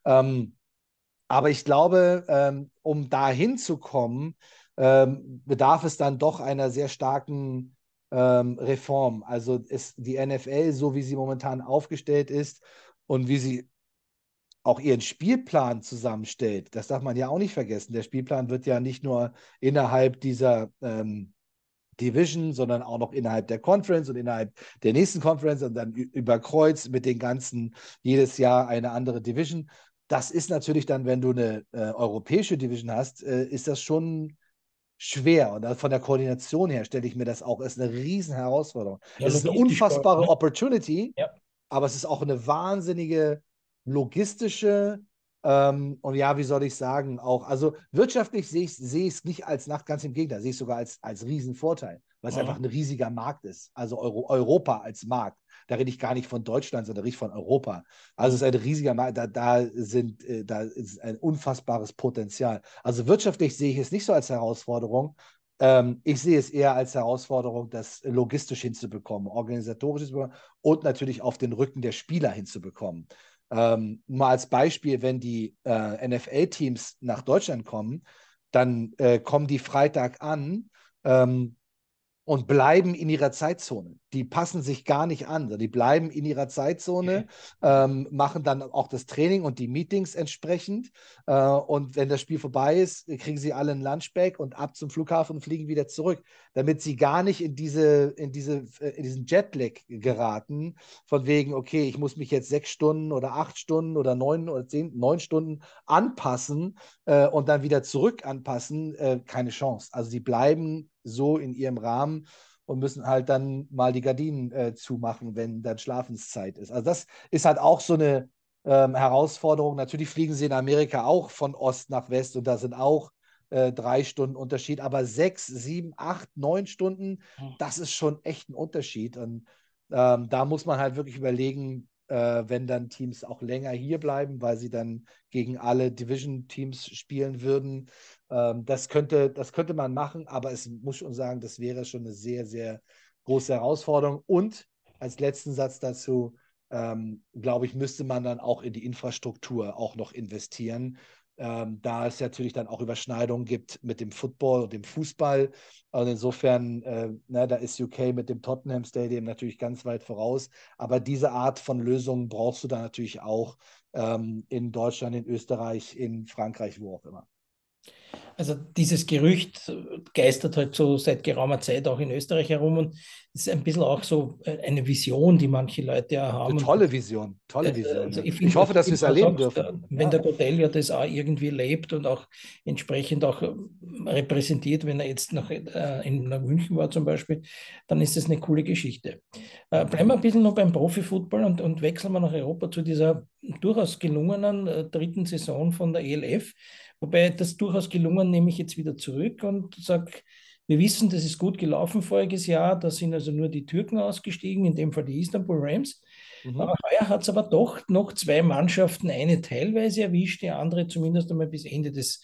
Aber ich glaube, um dahin zu kommen, bedarf es dann doch einer sehr starken Reform. Also ist die NFL, so wie sie momentan aufgestellt ist und wie sie auch ihren Spielplan zusammenstellt, das darf man ja auch nicht vergessen. Der Spielplan wird ja nicht nur innerhalb dieser Division, sondern auch noch innerhalb der Conference und innerhalb der nächsten Conference und dann über Kreuz mit den ganzen, jedes Jahr eine andere Division. Das ist natürlich dann, wenn du eine europäische Division hast, ist das schon schwer. Und von der Koordination her stelle ich mir das auch als eine riesen Herausforderung. Ja, Es ist eine logistisch vor allem, unfassbare ne? Opportunity, Ja. aber es ist auch eine wahnsinnige logistische und ja, wie soll ich sagen, auch, also wirtschaftlich sehe ich es nicht als Nacht, ganz im Gegenteil, sehe ich es sogar als Riesenvorteil, weil es einfach Mhm. ein riesiger Markt ist. Also Europa als Markt. Da rede ich gar nicht von Deutschland, sondern rede ich von Europa. Also es Mhm. ist ein riesiger Markt, da ist ein unfassbares Potenzial. Also wirtschaftlich sehe ich es nicht so als Herausforderung, ich sehe es eher als Herausforderung, das logistisch hinzubekommen, organisatorisch hinzubekommen und natürlich auf den Rücken der Spieler hinzubekommen. Mal als Beispiel, wenn die NFL-Teams nach Deutschland kommen, dann kommen die Freitag an ähm, und bleiben in ihrer Zeitzone. Die passen sich gar nicht an, sondern die bleiben in ihrer Zeitzone, Okay. Ja. machen dann auch das Training und die Meetings entsprechend. Und wenn das Spiel vorbei ist, kriegen sie alle ein Lunchbag und ab zum Flughafen und fliegen wieder zurück, damit sie gar nicht in diesen Jetlag geraten, von wegen, okay, ich muss mich jetzt 6 Stunden oder 8 Stunden oder 9 Stunden anpassen und dann wieder zurück anpassen, keine Chance. Also sie bleiben so in ihrem Rahmen und müssen halt dann mal die Gardinen zumachen, wenn dann Schlafenszeit ist. Also das ist halt auch so eine Herausforderung. Natürlich fliegen sie in Amerika auch von Ost nach West und da sind auch 3 Stunden Unterschied, aber 6, 7, 8, 9 Stunden, das ist schon echt ein Unterschied. Und da muss man halt wirklich überlegen, wenn dann Teams auch länger hier bleiben, weil sie dann gegen alle Division-Teams spielen würden. Das könnte man machen, aber es muss schon sagen, das wäre schon eine sehr, sehr große Herausforderung. Und als letzten Satz dazu, glaube ich, müsste man dann auch in die Infrastruktur auch noch investieren. Da es natürlich dann auch Überschneidungen gibt mit dem Football und dem Fußball. Und insofern, da ist UK mit dem Tottenham Stadium natürlich ganz weit voraus. Aber diese Art von Lösungen brauchst du dann natürlich auch in Deutschland, in Österreich, in Frankreich, wo auch immer. Also dieses Gerücht geistert halt so seit geraumer Zeit auch in Österreich herum und ist ein bisschen auch so eine Vision, die manche Leute ja Eine haben. Und tolle Vision, tolle Vision. also Ja. ich Ich finde, hoffe, dass wie wir du es auch erleben sagst, dürfen. wenn Ja, der Godell ja das auch irgendwie lebt und auch entsprechend auch repräsentiert, wenn er jetzt noch nach München war zum Beispiel, dann ist das eine coole Geschichte. Bleiben wir ein bisschen noch beim Profifußball und wechseln wir nach Europa zu dieser durchaus gelungenen dritten Saison von der ELF. Wobei das durchaus gelungen nehme ich jetzt wieder zurück und sage, wir wissen, das ist gut gelaufen voriges Jahr. Da sind also nur die Türken ausgestiegen, in dem Fall die Istanbul Rams. mhm. Heuer hat es aber doch noch zwei Mannschaften, eine teilweise erwischt, die andere zumindest einmal bis Ende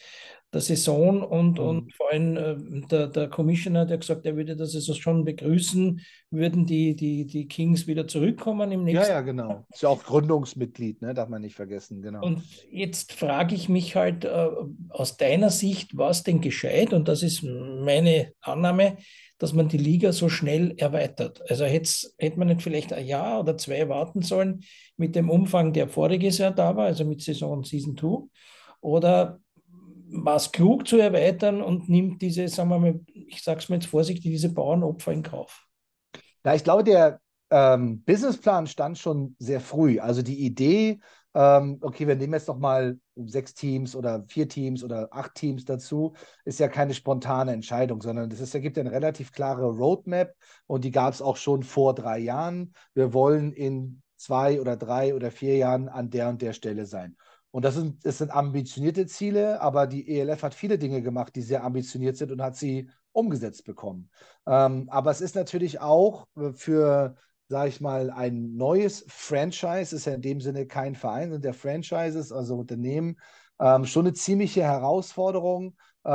der Saison und Mhm. vor allem der Commissioner, der gesagt, er würde das also schon begrüßen, würden die Kings wieder zurückkommen im Ja, nächsten. ja, genau. Ist ja auch Gründungsmitglied, ne? Darf man nicht vergessen, genau. Und jetzt frage ich mich halt aus deiner Sicht, was denn gescheit, und das ist meine Annahme, dass man die Liga so schnell erweitert. Also hätte man nicht vielleicht ein Jahr oder zwei warten sollen mit dem Umfang, der voriges Jahr da war, also mit Saison Season 2? Oder war es klug zu erweitern und nimmt diese, sagen wir mal, ich sage es mal jetzt vorsichtig, diese Bauernopfer in Kauf? Ja, ich glaube, der Businessplan stand schon sehr früh. Also die Idee, okay, wir nehmen jetzt noch mal 6 Teams oder 4 Teams oder 8 Teams dazu, ist ja keine spontane Entscheidung, sondern da gibt ja eine relativ klare Roadmap und die gab es auch schon vor 3 Jahren. Wir wollen in 2 oder 3 oder 4 Jahren an der und der Stelle sein. Und das sind ambitionierte Ziele, aber die ELF hat viele Dinge gemacht, die sehr ambitioniert sind und hat sie umgesetzt bekommen. Aber es ist natürlich auch für, sage ich mal, ein neues Franchise, ist ja in dem Sinne kein Verein, sind ja Franchises, also Unternehmen, schon eine ziemliche Herausforderung,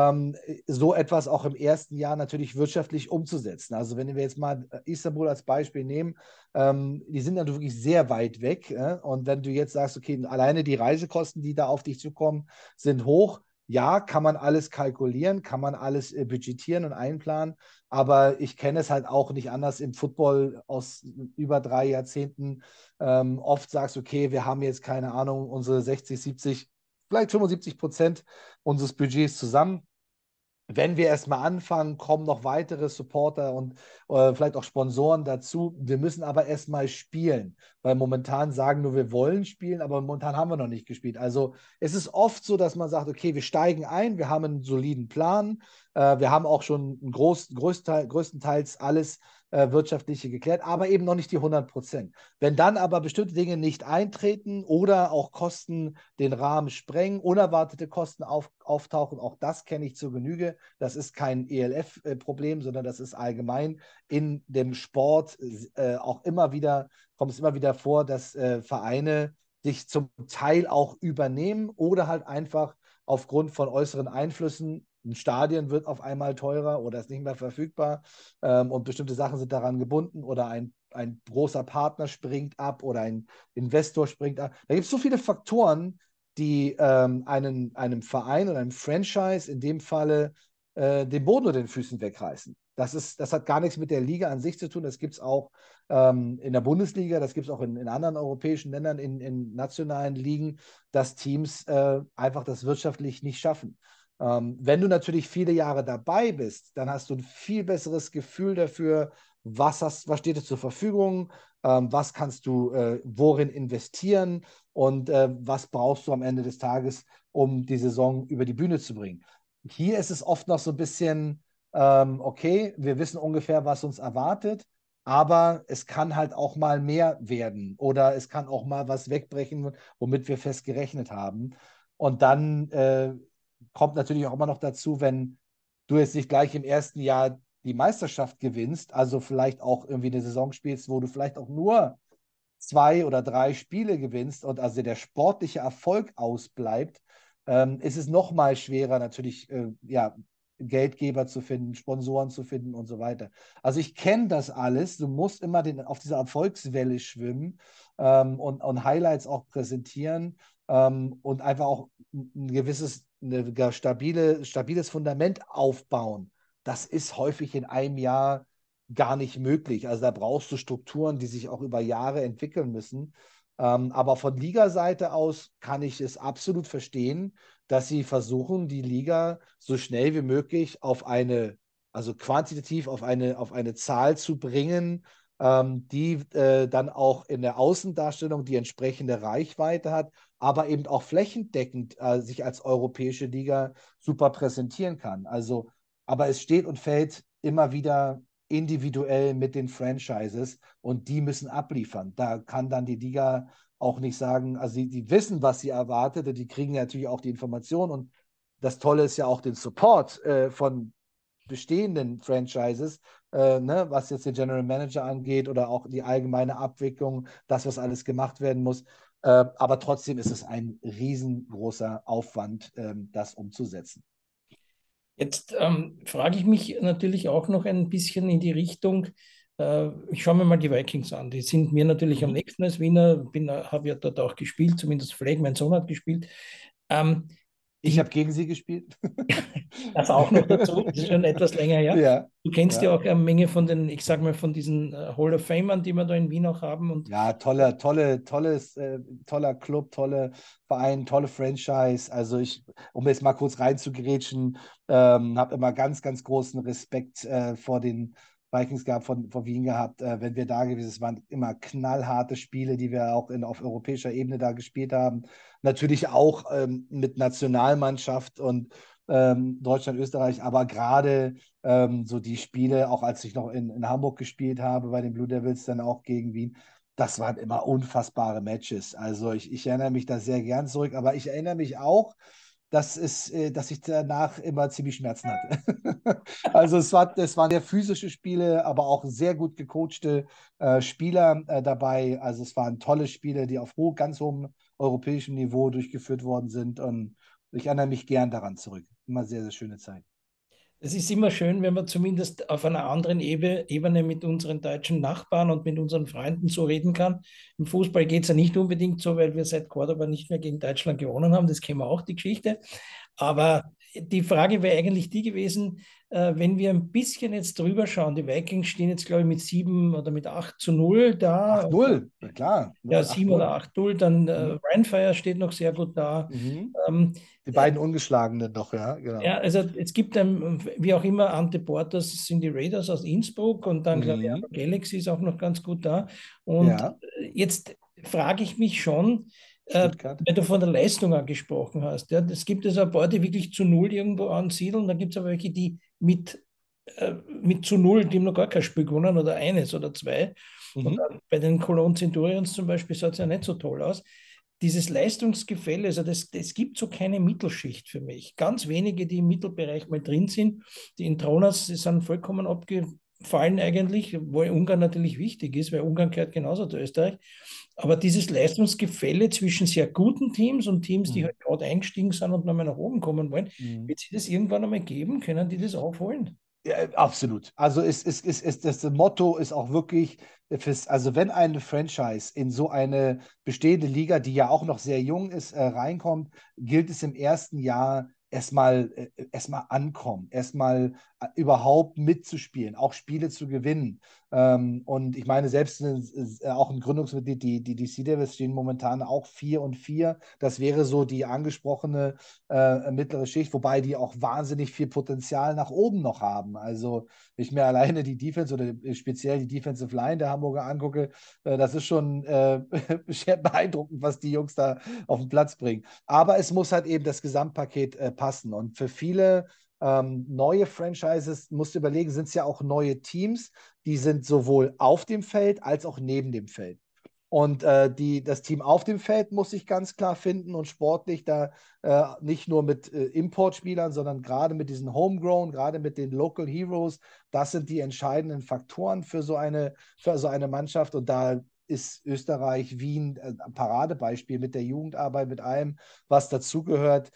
so etwas auch im ersten Jahr natürlich wirtschaftlich umzusetzen. Also wenn wir jetzt mal Istanbul als Beispiel nehmen, die sind dann wirklich sehr weit weg. Und wenn du jetzt sagst, okay, alleine die Reisekosten, die da auf dich zukommen, sind hoch. Ja, kann man alles kalkulieren, kann man alles budgetieren und einplanen, aber ich kenne es halt auch nicht anders im Football aus über 3 Jahrzehnten. Oft sagst du, okay, wir haben jetzt keine Ahnung, unsere 60, 70, vielleicht 75% unseres Budgets zusammen. Wenn wir erstmal anfangen, kommen noch weitere Supporter und vielleicht auch Sponsoren dazu. Wir müssen aber erstmal spielen, weil momentan sagen nur, wir wollen spielen, aber momentan haben wir noch nicht gespielt. Also es ist oft so, dass man sagt, okay, wir steigen ein, wir haben einen soliden Plan, wir haben auch schon größtenteils alles Wirtschaftliche geklärt, aber eben noch nicht die 100%. Wenn dann aber bestimmte Dinge nicht eintreten oder auch Kosten den Rahmen sprengen, unerwartete Kosten auftauchen, auch das kenne ich zur Genüge. Das ist kein ELF-Problem, sondern das ist allgemein in dem Sport auch immer wieder, kommt es immer wieder vor, dass Vereine sich zum Teil auch übernehmen oder halt einfach aufgrund von äußeren Einflüssen, ein Stadion wird auf einmal teurer oder ist nicht mehr verfügbar, und bestimmte Sachen sind daran gebunden oder ein großer Partner springt ab oder ein Investor springt ab. Da gibt es so viele Faktoren, die einem Verein oder einem Franchise in dem Falle den Boden unter den Füßen wegreißen. Das hat gar nichts mit der Liga an sich zu tun. Das gibt es auch in der Bundesliga, das gibt es auch in anderen europäischen Ländern, in nationalen Ligen, dass Teams einfach das wirtschaftlich nicht schaffen. Wenn du natürlich viele Jahre dabei bist, dann hast du ein viel besseres Gefühl dafür, was steht dir zur Verfügung, was kannst du worin investieren und was brauchst du am Ende des Tages, um die Saison über die Bühne zu bringen. Hier ist es oft noch so ein bisschen, okay, wir wissen ungefähr, was uns erwartet, aber es kann halt auch mal mehr werden oder es kann auch mal was wegbrechen, womit wir fest gerechnet haben. Und dann kommt natürlich auch immer noch dazu, wenn du jetzt nicht gleich im ersten Jahr die Meisterschaft gewinnst, also vielleicht auch irgendwie eine Saison spielst, wo du vielleicht auch nur 2 oder 3 Spiele gewinnst und also der sportliche Erfolg ausbleibt, ist es noch mal schwerer natürlich, ja, Geldgeber zu finden, Sponsoren zu finden und so weiter. Also ich kenne das alles. Du musst immer auf dieser Erfolgswelle schwimmen, und Highlights auch präsentieren, und einfach auch ein stabiles Fundament aufbauen. Das ist häufig in einem Jahr gar nicht möglich. Also da brauchst du Strukturen, die sich auch über Jahre entwickeln müssen. Aber von Liga-Seite aus kann ich es absolut verstehen, dass sie versuchen, die Liga so schnell wie möglich also quantitativ auf eine Zahl zu bringen, die dann auch in der Außendarstellung die entsprechende Reichweite hat, aber eben auch flächendeckend sich als europäische Liga super präsentieren kann. Also, aber es steht und fällt immer wieder individuell mit den Franchises und die müssen abliefern. Da kann dann die Liga auch nicht sagen, also die wissen, was sie erwartet und die kriegen natürlich auch die Informationen und das Tolle ist ja auch den Support von bestehenden Franchises, ne, was jetzt den General Manager angeht oder auch die allgemeine Abwicklung, das, was alles gemacht werden muss. Aber trotzdem ist es ein riesengroßer Aufwand, das umzusetzen. Jetzt frage ich mich natürlich auch noch ein bisschen in die Richtung, ich schaue mir mal die Vikings an. Die sind mir natürlich am Mhm. nächsten als Wiener, habe ja dort auch gespielt, zumindest Flag, mein Sohn hat gespielt. Ähm, Ich die, habe gegen sie gespielt. das auch noch dazu, das ist schon etwas länger her. Ja, Du kennst ja ja. auch eine Menge von den, ich sage mal, von diesen Hall of Famern, die wir da in Wien auch haben. Und Ja, toller Club, tolle Verein, tolle Franchise. Also um jetzt mal kurz reinzugrätschen, habe immer ganz, ganz großen Respekt vor den Vikings gehabt, vor Wien gehabt, wenn wir da gewesen sind. Es waren immer knallharte Spiele, die wir auch auf europäischer Ebene da gespielt haben. Natürlich auch mit Nationalmannschaft und Deutschland, Österreich, aber gerade so die Spiele, auch als ich noch in Hamburg gespielt habe, bei den Blue Devils, dann auch gegen Wien, das waren immer unfassbare Matches. Also ich erinnere mich da sehr gern zurück, aber ich erinnere mich auch, dass ich danach immer ziemlich Schmerzen hatte. Also es waren sehr physische Spiele, aber auch sehr gut gecoachte Spieler dabei. Also es waren tolle Spiele, die auf ganz hohem europäischem Niveau durchgeführt worden sind. Und ich erinnere mich gern daran zurück. Immer sehr, sehr schöne Zeit. es ist immer schön, wenn man zumindest auf einer anderen Ebene mit unseren deutschen Nachbarn und mit unseren Freunden so reden kann. Im Fußball geht es ja nicht unbedingt so, weil wir seit Cordoba nicht mehr gegen Deutschland gewonnen haben. Das kennen wir auch, die Geschichte. Aber die Frage wäre eigentlich die gewesen, wenn wir ein bisschen jetzt drüber schauen, die Vikings stehen jetzt, glaube ich, mit 7 oder mit 8:0 da. 8:0, na klar, Ja, ne? 7 oder 8:0. 8:0. Dann Mhm. Rheinfire steht noch sehr gut da. Mhm. Ähm, Die beiden Ungeschlagenen noch, ja, genau. ja, also es gibt wie auch immer, Ante Portas sind die Raiders aus Innsbruck und dann glaube Mhm. ich, Galaxy ist auch noch ganz gut da. Und Ja, jetzt frage ich mich schon, Stuttgart. weil du von der Leistung angesprochen hast, ja, es gibt also ein paar, die wirklich zu Null irgendwo ansiedeln, dann gibt es aber welche, die mit zu Null, die haben noch gar kein Spiel gewonnen oder eines oder zwei. Und Mhm. bei den Cologne Centurions zum Beispiel sah es ja nicht so toll aus. Dieses Leistungsgefälle, also das gibt so keine Mittelschicht für mich. Ganz wenige, die im Mittelbereich mal drin sind. Die Intronas sind vollkommen abgefallen eigentlich, wo Ungarn natürlich wichtig ist, weil Ungarn gehört genauso zu Österreich. Aber dieses Leistungsgefälle zwischen sehr guten Teams und Teams, die Mhm. halt gerade eingestiegen sind und nochmal nach oben kommen wollen, Mhm. wird sich das irgendwann einmal geben? Können die das aufholen? Ja, absolut. Also das Motto ist auch wirklich, also wenn eine Franchise in so eine bestehende Liga, die ja auch noch sehr jung ist, reinkommt, gilt es im ersten Jahr erstmal ankommen, erstmal überhaupt mitzuspielen, auch Spiele zu gewinnen. Und ich meine, selbst auch ein Gründungsmitglied, die Sea Devils stehen momentan auch 4-4. Das wäre so die angesprochene mittlere Schicht, wobei die auch wahnsinnig viel Potenzial nach oben noch haben. Also, wenn ich mir alleine die Defense oder speziell die Defensive Line der Hamburger angucke, das ist schon sehr beeindruckend, was die Jungs da auf den Platz bringen. Aber es muss halt eben das Gesamtpaket passen. Und für viele neue Franchises, musst du überlegen, sind es ja auch neue Teams, die sind sowohl auf dem Feld als auch neben dem Feld. Und das Team auf dem Feld muss sich ganz klar finden und sportlich da nicht nur mit Importspielern, sondern gerade mit diesen Homegrown, gerade mit den Local Heroes. Das sind die entscheidenden Faktoren für so eine Mannschaft. Und da ist Österreich, Wien ein Paradebeispiel mit der Jugendarbeit, mit allem, was dazugehört,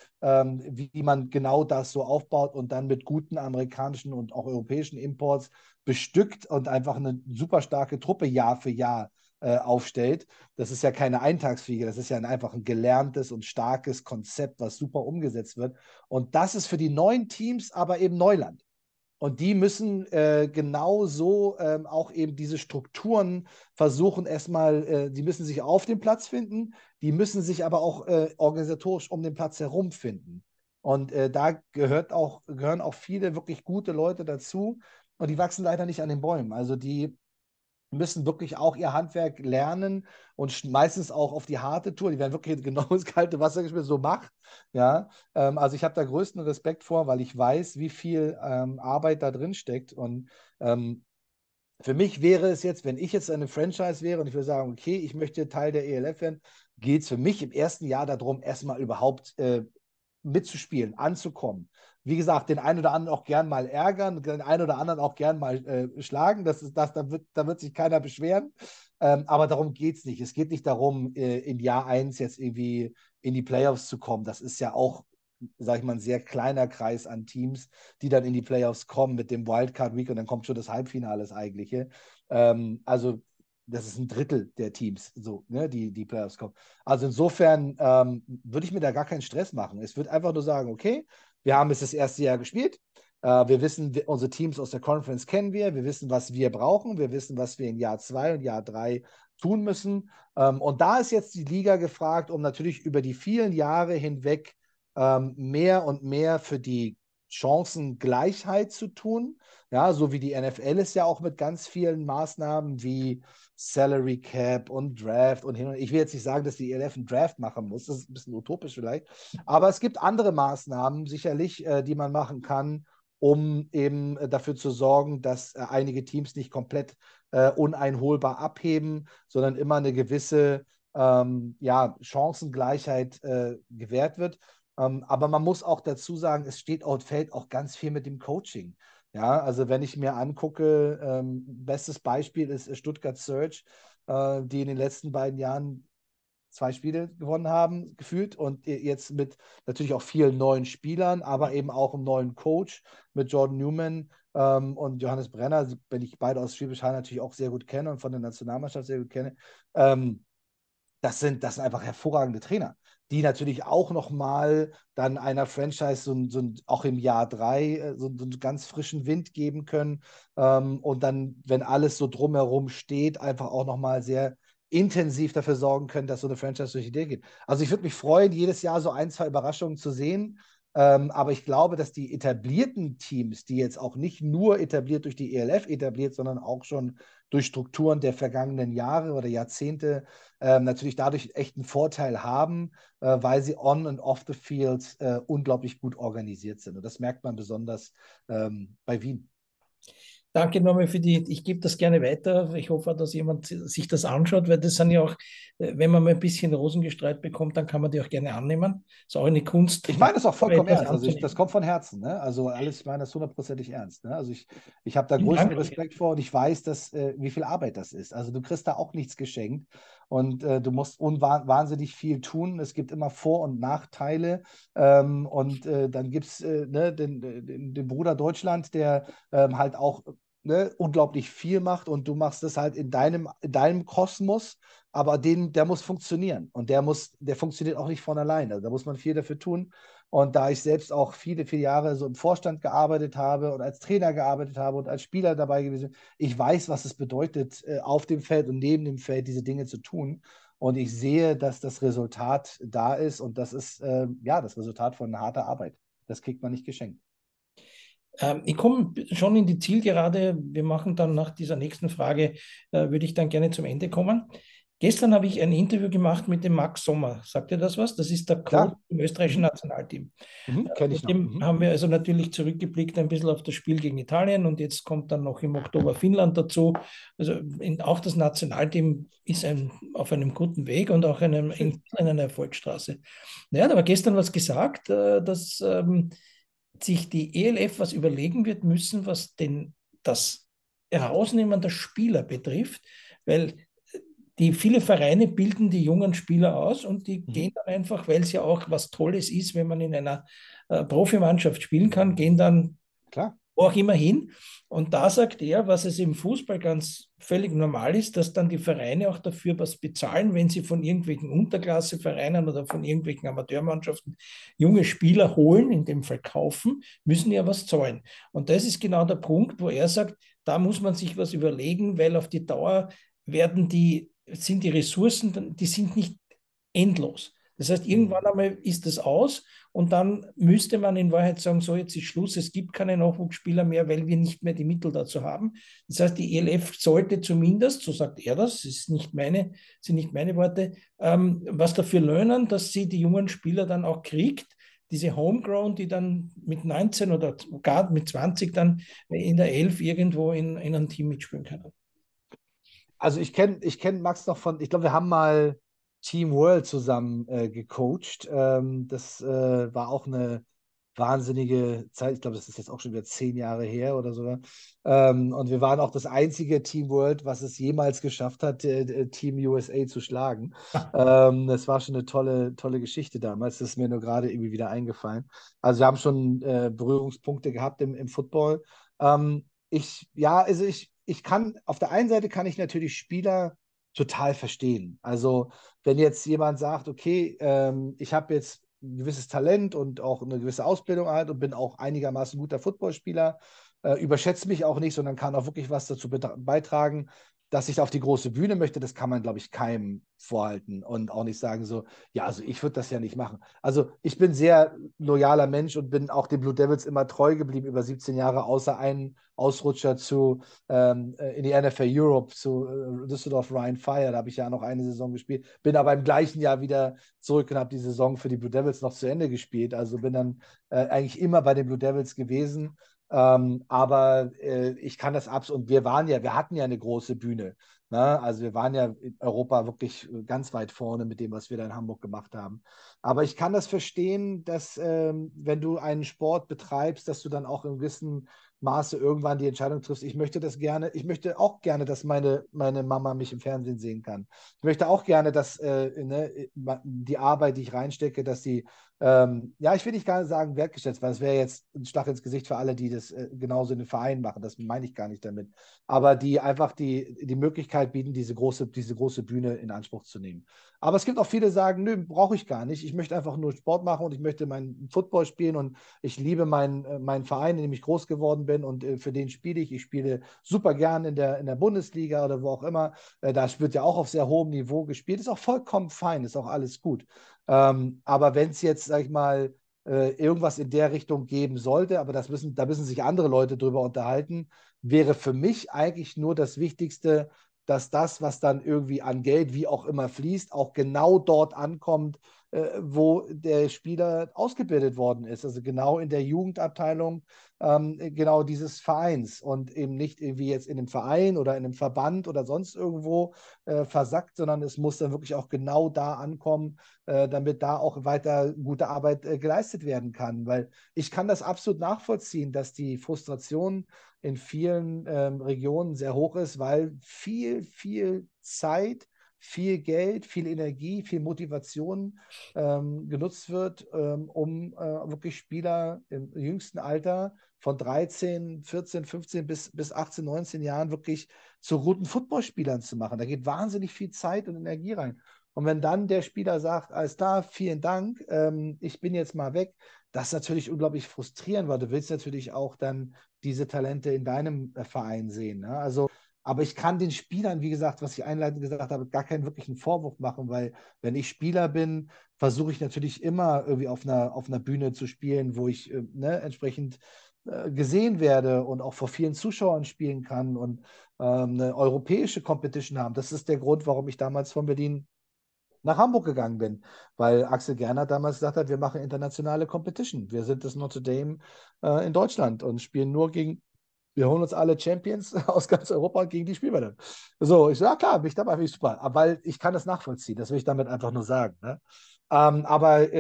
wie man genau das so aufbaut und dann mit guten amerikanischen und auch europäischen Imports bestückt und einfach eine super starke Truppe Jahr für Jahr aufstellt. Das ist ja keine Eintagsfliege, das ist ja einfach ein gelerntes und starkes Konzept, was super umgesetzt wird. Und das ist für die neuen Teams aber eben Neuland. Und die müssen genau so auch eben diese Strukturen versuchen, erstmal, die müssen sich auf dem Platz finden, die müssen sich aber auch organisatorisch um den Platz herum finden. Und da gehören auch viele wirklich gute Leute dazu. Und die wachsen leider nicht an den Bäumen. Also die müssen wirklich auch ihr Handwerk lernen und meistens auch auf die harte Tour. Die werden wirklich genau ins kalte Wasser gespielt, so macht. Ja, also ich habe da größten Respekt vor, weil ich weiß, wie viel Arbeit da drin steckt. Und ähm, für mich wäre es jetzt, wenn ich jetzt eine Franchise wäre und ich würde sagen, okay, ich möchte Teil der ELF werden, geht es für mich im ersten Jahr darum, erstmal überhaupt mitzuspielen, anzukommen. Wie gesagt, den einen oder anderen auch gern mal ärgern, den einen oder anderen auch gern mal schlagen. Da wird sich keiner beschweren. Aber darum geht es nicht. Es geht nicht darum, in Jahr 1 jetzt irgendwie in die Playoffs zu kommen. Das ist ja auch sag ich mal, ein sehr kleiner Kreis an Teams, die dann in die Playoffs kommen mit dem Wildcard Week und dann kommt schon das Halbfinale, das eigentliche. Also das ist ein Drittel der Teams, so, ne, die Playoffs kommen. Also insofern würde ich mir da gar keinen Stress machen. Es wird einfach nur sagen, okay, wir haben jetzt das erste Jahr gespielt. Wir wissen, unsere Teams aus der Conference kennen wir wissen, was wir brauchen, wir wissen, was wir in Jahr 2 und Jahr 3 tun müssen. Und da ist jetzt die Liga gefragt, um natürlich über die vielen Jahre hinweg mehr und mehr für die Chancengleichheit zu tun. Ja, so wie die NFL es ja auch mit ganz vielen Maßnahmen wie Salary Cap und Draft und hin und ich will jetzt nicht sagen, dass die ELF einen Draft machen muss, das ist ein bisschen utopisch vielleicht, aber es gibt andere Maßnahmen sicherlich, die man machen kann, um eben dafür zu sorgen, dass einige Teams nicht komplett uneinholbar abheben, sondern immer eine gewisse ja, Chancengleichheit gewährt wird. Aber man muss auch dazu sagen, es steht und fällt auch ganz viel mit dem Coaching. Ja, also wenn ich mir angucke, bestes Beispiel ist Stuttgart Surge, die in den letzten beiden Jahren 2 Spiele gewonnen haben, gefühlt. Und jetzt mit natürlich auch vielen neuen Spielern, aber eben auch einem neuen Coach mit Jordan Newman und Johannes Brenner, wenn ich beide aus Schwäbisch Hall natürlich auch sehr gut kenne und von der Nationalmannschaft sehr gut kenne. Das sind einfach hervorragende Trainer, die natürlich auch nochmal dann einer Franchise auch im Jahr 3 so einen ganz frischen Wind geben können und dann, wenn alles so drumherum steht, einfach auch nochmal sehr intensiv dafür sorgen können, dass so eine Franchise durch die Idee geht. Also ich würde mich freuen, jedes Jahr so 1, 2 Überraschungen zu sehen. Aber ich glaube, dass die etablierten Teams, die jetzt auch nicht nur etabliert durch die ELF etabliert, sondern auch schon durch Strukturen der vergangenen Jahre oder Jahrzehnte natürlich dadurch echt einen Vorteil haben, weil sie on and off the field unglaublich gut organisiert sind. Und das merkt man besonders bei Wien. Danke nochmal ich gebe das gerne weiter. Ich hoffe, dass jemand sich das anschaut, weil das sind ja auch, wenn man mal ein bisschen Rosengestreut bekommt, dann kann man die auch gerne annehmen. Ist auch eine Kunst, Ich meine das auch vollkommen etwas ernst. Also das anzunehmen. kommt von Herzen. Ne? Also alles, ich meine das hundertprozentig ernst. Ne? Also ich habe da Vielen größten Dank. Respekt vor und ich weiß, wie viel Arbeit das ist. Also du kriegst da auch nichts geschenkt und du musst wahnsinnig viel tun. Es gibt immer Vor- und Nachteile. Und dann gibt es ne, den Bruder Deutschland, der halt auch ne, unglaublich viel macht und du machst das halt in deinem Kosmos, aber der muss funktionieren und der funktioniert auch nicht von alleine. Also da muss man viel dafür tun. Und da ich selbst auch viele, viele Jahre so im Vorstand gearbeitet habe und als Trainer gearbeitet habe und als Spieler dabei gewesen bin, ich weiß, was es bedeutet, auf dem Feld und neben dem Feld diese Dinge zu tun. Und ich sehe, dass das Resultat da ist und das ist ja das Resultat von harter Arbeit. Das kriegt man nicht geschenkt. Ich komme schon in die Zielgerade. Wir machen dann nach dieser nächsten Frage, würde ich dann gerne zum Ende kommen. Gestern habe ich ein Interview gemacht mit dem Max Sommer. Sagt ihr das was? Das ist der Coach Klar. im österreichischen Mhm. Nationalteam. Mhm. Kenne ich Mit noch. dem Mhm. haben wir also natürlich zurückgeblickt ein bisschen auf das Spiel gegen Italien und jetzt kommt dann noch im Oktober Finnland dazu. Also auch das Nationalteam ist auf einem guten Weg und auch Schön. in einer Erfolgsstraße. Naja, da war gestern was gesagt, dass sich die ELF was überlegen wird müssen, was das Herausnehmen der Spieler betrifft, weil die viele Vereine bilden die jungen Spieler aus und die gehen Mhm. dann einfach, weil es ja auch was Tolles ist, wenn man in einer Profimannschaft spielen kann, gehen dann Klar. wo auch immer hin. Und da sagt er, was es im Fußball ganz völlig normal ist, dass dann die Vereine auch dafür was bezahlen, wenn sie von irgendwelchen Unterklassevereinen oder von irgendwelchen Amateurmannschaften junge Spieler holen, in dem Fall kaufen, müssen ja was zahlen. Und das ist genau der Punkt, wo er sagt, da muss man sich was überlegen, weil auf die Dauer sind die Ressourcen, die sind nicht endlos. Das heißt, irgendwann Mhm. einmal ist das aus und dann müsste man in Wahrheit sagen, so jetzt ist Schluss, es gibt keine Nachwuchsspieler mehr, weil wir nicht mehr die Mittel dazu haben. Das heißt, die ELF sollte zumindest, so sagt er das, sind nicht meine Worte, was dafür löhnen, dass sie die jungen Spieler dann auch kriegt, diese Homegrown, die dann mit 19 oder gar mit 20 dann in der 11 irgendwo in einem Team mitspielen können. Also ich kenn Max noch von, ich glaube, wir haben mal Team World zusammen gecoacht. Das war auch eine wahnsinnige Zeit. Ich glaube, das ist jetzt auch schon wieder 10 Jahre her oder so. Und wir waren auch das einzige Team World, was es jemals geschafft hat, Team USA zu schlagen. Das war schon eine tolle, tolle Geschichte damals. Das ist mir nur gerade irgendwie wieder eingefallen. Also wir haben schon Berührungspunkte gehabt im Football. Ja, also ich kann, auf der einen Seite kann ich natürlich Spieler total verstehen. Also wenn jetzt jemand sagt, okay, ich habe jetzt ein gewisses Talent und auch eine gewisse Ausbildung halt und bin auch einigermaßen guter Footballspieler, überschätze mich auch nicht, sondern kann auch wirklich was dazu beitragen, dass ich auf die große Bühne möchte, das kann man, glaube ich, keinem vorhalten und auch nicht sagen so, ja, also ich würde das ja nicht machen. Also ich bin sehr loyaler Mensch und bin auch den Blue Devils immer treu geblieben über 17 Jahre, außer einen Ausrutscher in die NFL Europe zu Düsseldorf Rhein Fire. Da habe ich ja noch eine Saison gespielt. Bin aber im gleichen Jahr wieder zurück und habe die Saison für die Blue Devils noch zu Ende gespielt. Also bin dann eigentlich immer bei den Blue Devils gewesen. Aber ich kann das absolut, und wir hatten ja eine große Bühne. Ne? Also wir waren ja in Europa wirklich ganz weit vorne mit dem, was wir da in Hamburg gemacht haben. Aber ich kann das verstehen, dass wenn du einen Sport betreibst, dass du dann auch in gewissem Maße irgendwann die Entscheidung triffst, ich möchte auch gerne, dass meine Mama mich im Fernsehen sehen kann. Ich möchte auch gerne, dass die Arbeit, die ich reinstecke, dass die, ja, ich will nicht gar nicht sagen wertgeschätzt, weil es wäre jetzt ein Schlag ins Gesicht für alle, die das genauso in den Vereinen machen. Das meine ich gar nicht damit. Aber die einfach die Möglichkeit bieten, diese große Bühne in Anspruch zu nehmen. Aber es gibt auch viele, die sagen, nö, brauche ich gar nicht. Ich möchte einfach nur Sport machen und ich möchte meinen Football spielen und ich liebe meinen Verein, in dem ich groß geworden bin und für den spiele ich. Ich spiele super gern in der Bundesliga oder wo auch immer. Da wird ja auch auf sehr hohem Niveau gespielt. Ist auch vollkommen fein, ist auch alles gut. Aber wenn es jetzt, sag ich mal, irgendwas in der Richtung geben sollte, aber da müssen sich andere Leute drüber unterhalten, wäre für mich eigentlich nur das Wichtigste, dass das, was dann irgendwie an Geld, wie auch immer fließt, auch genau dort ankommt, wo der Spieler ausgebildet worden ist. Also genau in der Jugendabteilung genau dieses Vereins und eben nicht irgendwie jetzt in einem Verein oder in einem Verband oder sonst irgendwo versackt, sondern es muss dann wirklich auch genau da ankommen, damit da auch weiter gute Arbeit geleistet werden kann. Weil ich kann das absolut nachvollziehen, dass die Frustration in vielen Regionen sehr hoch ist, weil viel, viel Zeit, viel Geld, viel Energie, viel Motivation genutzt wird, um wirklich Spieler im jüngsten Alter von 13, 14, 15 bis 18, 19 Jahren wirklich zu guten Footballspielern zu machen. Da geht wahnsinnig viel Zeit und Energie rein. Und wenn dann der Spieler sagt, alles klar, vielen Dank, ich bin jetzt mal weg, das ist natürlich unglaublich frustrierend, weil du willst natürlich auch dann diese Talente in deinem Verein sehen. Ne? Also, aber ich kann den Spielern, wie gesagt, was ich einleitend gesagt habe, gar keinen wirklichen Vorwurf machen, weil wenn ich Spieler bin, versuche ich natürlich immer irgendwie auf einer Bühne zu spielen, wo ich entsprechend gesehen werde und auch vor vielen Zuschauern spielen kann und eine europäische Competition haben. Das ist der Grund, warum ich damals von Berlin nach Hamburg gegangen bin, weil Axel Gerner damals gesagt hat, wir machen internationale Competition. Wir sind das Notre Dame in Deutschland und spielen nur wir holen uns alle Champions aus ganz Europa und gegen die spielen wir dann. So, ich so, ja klar, bin ich dabei, finde ich super. Weil ich kann das nachvollziehen, das will ich damit einfach nur sagen. Ne? Aber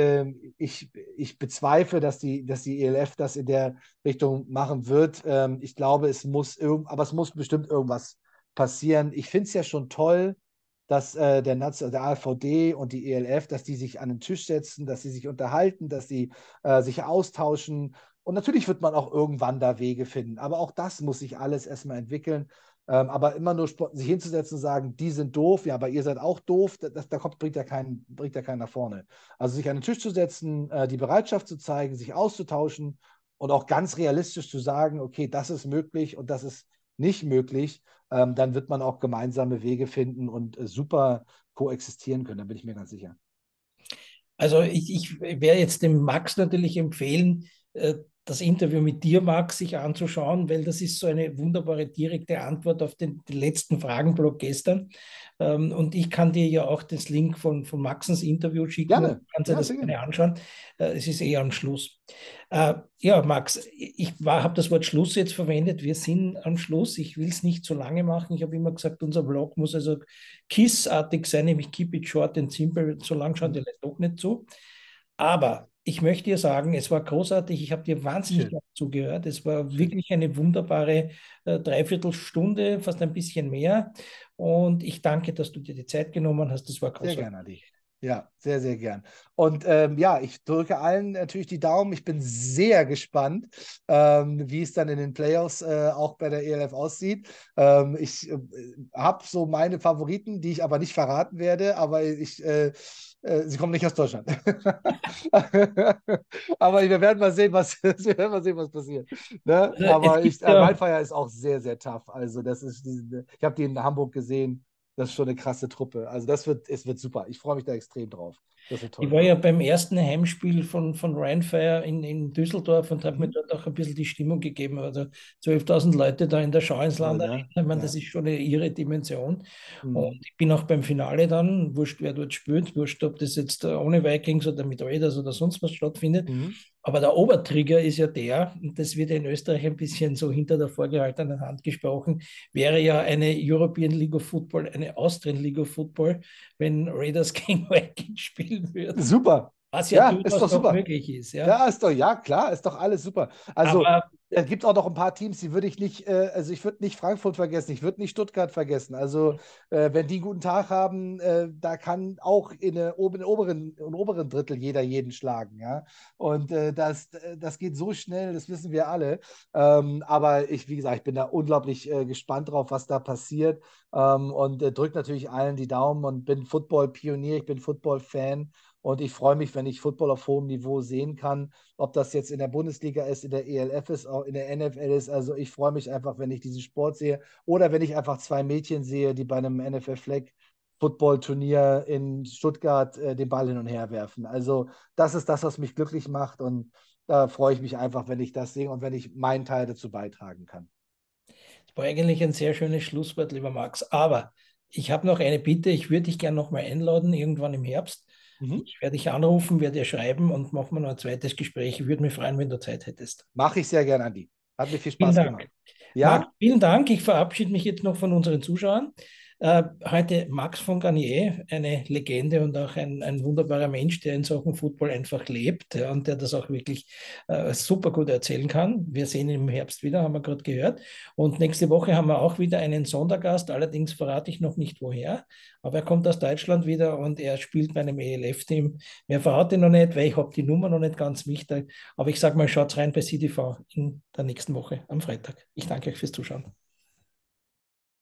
ich bezweifle, dass die ELF das in der Richtung machen wird. Ich glaube, aber es muss bestimmt irgendwas passieren. Ich finde es ja schon toll, dass der AVD und die ELF, dass die sich an den Tisch setzen, dass sie sich unterhalten, dass sie sich austauschen. Und natürlich wird man auch irgendwann da Wege finden. Aber auch das muss sich alles erstmal entwickeln. Aber immer nur sich hinzusetzen und sagen, die sind doof, ja, aber ihr seid auch doof, bringt ja keinen nach vorne. Also sich an den Tisch zu setzen, die Bereitschaft zu zeigen, sich auszutauschen und auch ganz realistisch zu sagen, okay, das ist möglich und das ist nicht möglich, dann wird man auch gemeinsame Wege finden und super koexistieren können, da bin ich mir ganz sicher. Also ich werde jetzt dem Max natürlich empfehlen, das Interview mit dir, Max, sich anzuschauen, weil das ist so eine wunderbare direkte Antwort auf den letzten Fragenblock gestern. Und ich kann dir ja auch das Link von Maxens Interview schicken und Gerne, du kannst dir ja, das sehr gerne. gerne anschauen. Es ist eher am Schluss. Ja, Max, ich habe das Wort Schluss jetzt verwendet. Wir sind am Schluss. Ich will es nicht zu lange machen. Ich habe immer gesagt, unser Vlog muss also KISS-artig sein, nämlich Keep it short and simple. So lang schaut ihr doch nicht zu. Aber ich möchte dir sagen, es war großartig. Ich habe dir wahnsinnig Schön, gerne zugehört. Es war schön. wirklich eine wunderbare Dreiviertelstunde, fast ein bisschen mehr. Und ich danke, dass du dir die Zeit genommen hast. Das war Sehr großartig. gerne, Adi. Ja, sehr, sehr gern. Und ja, ich drücke allen natürlich die Daumen. Ich bin sehr gespannt, wie es dann in den Playoffs auch bei der ELF aussieht. Ich habe so meine Favoriten, die ich aber nicht verraten werde, aber sie kommen nicht aus Deutschland. Aber wir werden mal sehen, wir werden mal sehen, was passiert. Ne? Also es Aber gibt ja, Wildfire ist auch sehr, sehr tough. Also ich habe die in Hamburg gesehen. Das ist schon eine krasse Truppe. Also es wird super. Ich freue mich da extrem drauf. Das wird ich toll. war ja beim ersten Heimspiel von Rheinfire in Düsseldorf und habe mir Mhm. dort auch ein bisschen die Stimmung gegeben. Also 12.000 Leute da in der Schau ins Toll, Land Arena, ne? ich meine, das Ja. ist schon eine irre Dimension. Und Mhm. ich bin auch beim Finale dann, wurscht wer dort spielt, wurscht ob das jetzt ohne Vikings oder mit Raiders oder sonst was stattfindet. Mhm. Aber der Obertrigger ist ja der, und das wird ja in Österreich ein bisschen so hinter der vorgehaltenen Hand gesprochen, wäre ja eine European League of Football, eine Austrian League of Football, wenn Raiders gegen Vikings spielen würden. Super. Was ja Ja, ist durchaus doch noch super. möglich ist, ja. Ja, ja, klar, ist doch alles super. Also, Aber es gibt auch noch ein paar Teams, die würde ich nicht, also ich würde nicht Frankfurt vergessen, ich würde nicht Stuttgart vergessen. Also, wenn die einen guten Tag haben, da kann auch im oberen Drittel jeder jeden schlagen, ja. Und das geht so schnell, das wissen wir alle. Aber wie gesagt, ich bin da unglaublich gespannt drauf, was da passiert. Und drücke natürlich allen die Daumen und bin Football-Pionier, ich bin Football-Fan. Und ich freue mich, wenn ich Football auf hohem Niveau sehen kann, ob das jetzt in der Bundesliga ist, in der ELF ist, auch in der NFL ist. Also ich freue mich einfach, wenn ich diesen Sport sehe oder wenn ich einfach zwei Mädchen sehe, die bei einem NFL-Flag Football-Turnier in Stuttgart den Ball hin und her werfen. Also das ist das, was mich glücklich macht und da freue ich mich einfach, wenn ich das sehe und wenn ich meinen Teil dazu beitragen kann. es war eigentlich ein sehr schönes Schlusswort, lieber Max. Aber ich habe noch eine Bitte. Ich würde dich gerne noch mal einladen, irgendwann im Herbst. Mhm. Ich werde dich anrufen, werde dir schreiben und machen wir noch ein zweites Gespräch. Ich würde mich freuen, wenn du Zeit hättest. Mache ich sehr gern, Andi. Hat mir viel Vielen Spaß Dank. gemacht. Max, Ja? vielen Dank. Ich verabschiede mich jetzt noch von unseren Zuschauern. Heute Max von Garnier, eine Legende und auch ein wunderbarer Mensch, der in Sachen Football einfach lebt, ja, und der das auch wirklich super gut erzählen kann. Wir sehen ihn im Herbst wieder, haben wir gerade gehört. Und nächste Woche haben wir auch wieder einen Sondergast, allerdings verrate ich noch nicht woher. Aber er kommt aus Deutschland wieder und er spielt bei einem ELF-Team. Mehr verrate ich noch nicht, weil ich habe die Nummer noch nicht ganz wichtig. Aber ich sage mal, schaut rein bei CDV in der nächsten Woche am Freitag. Ich danke euch fürs Zuschauen.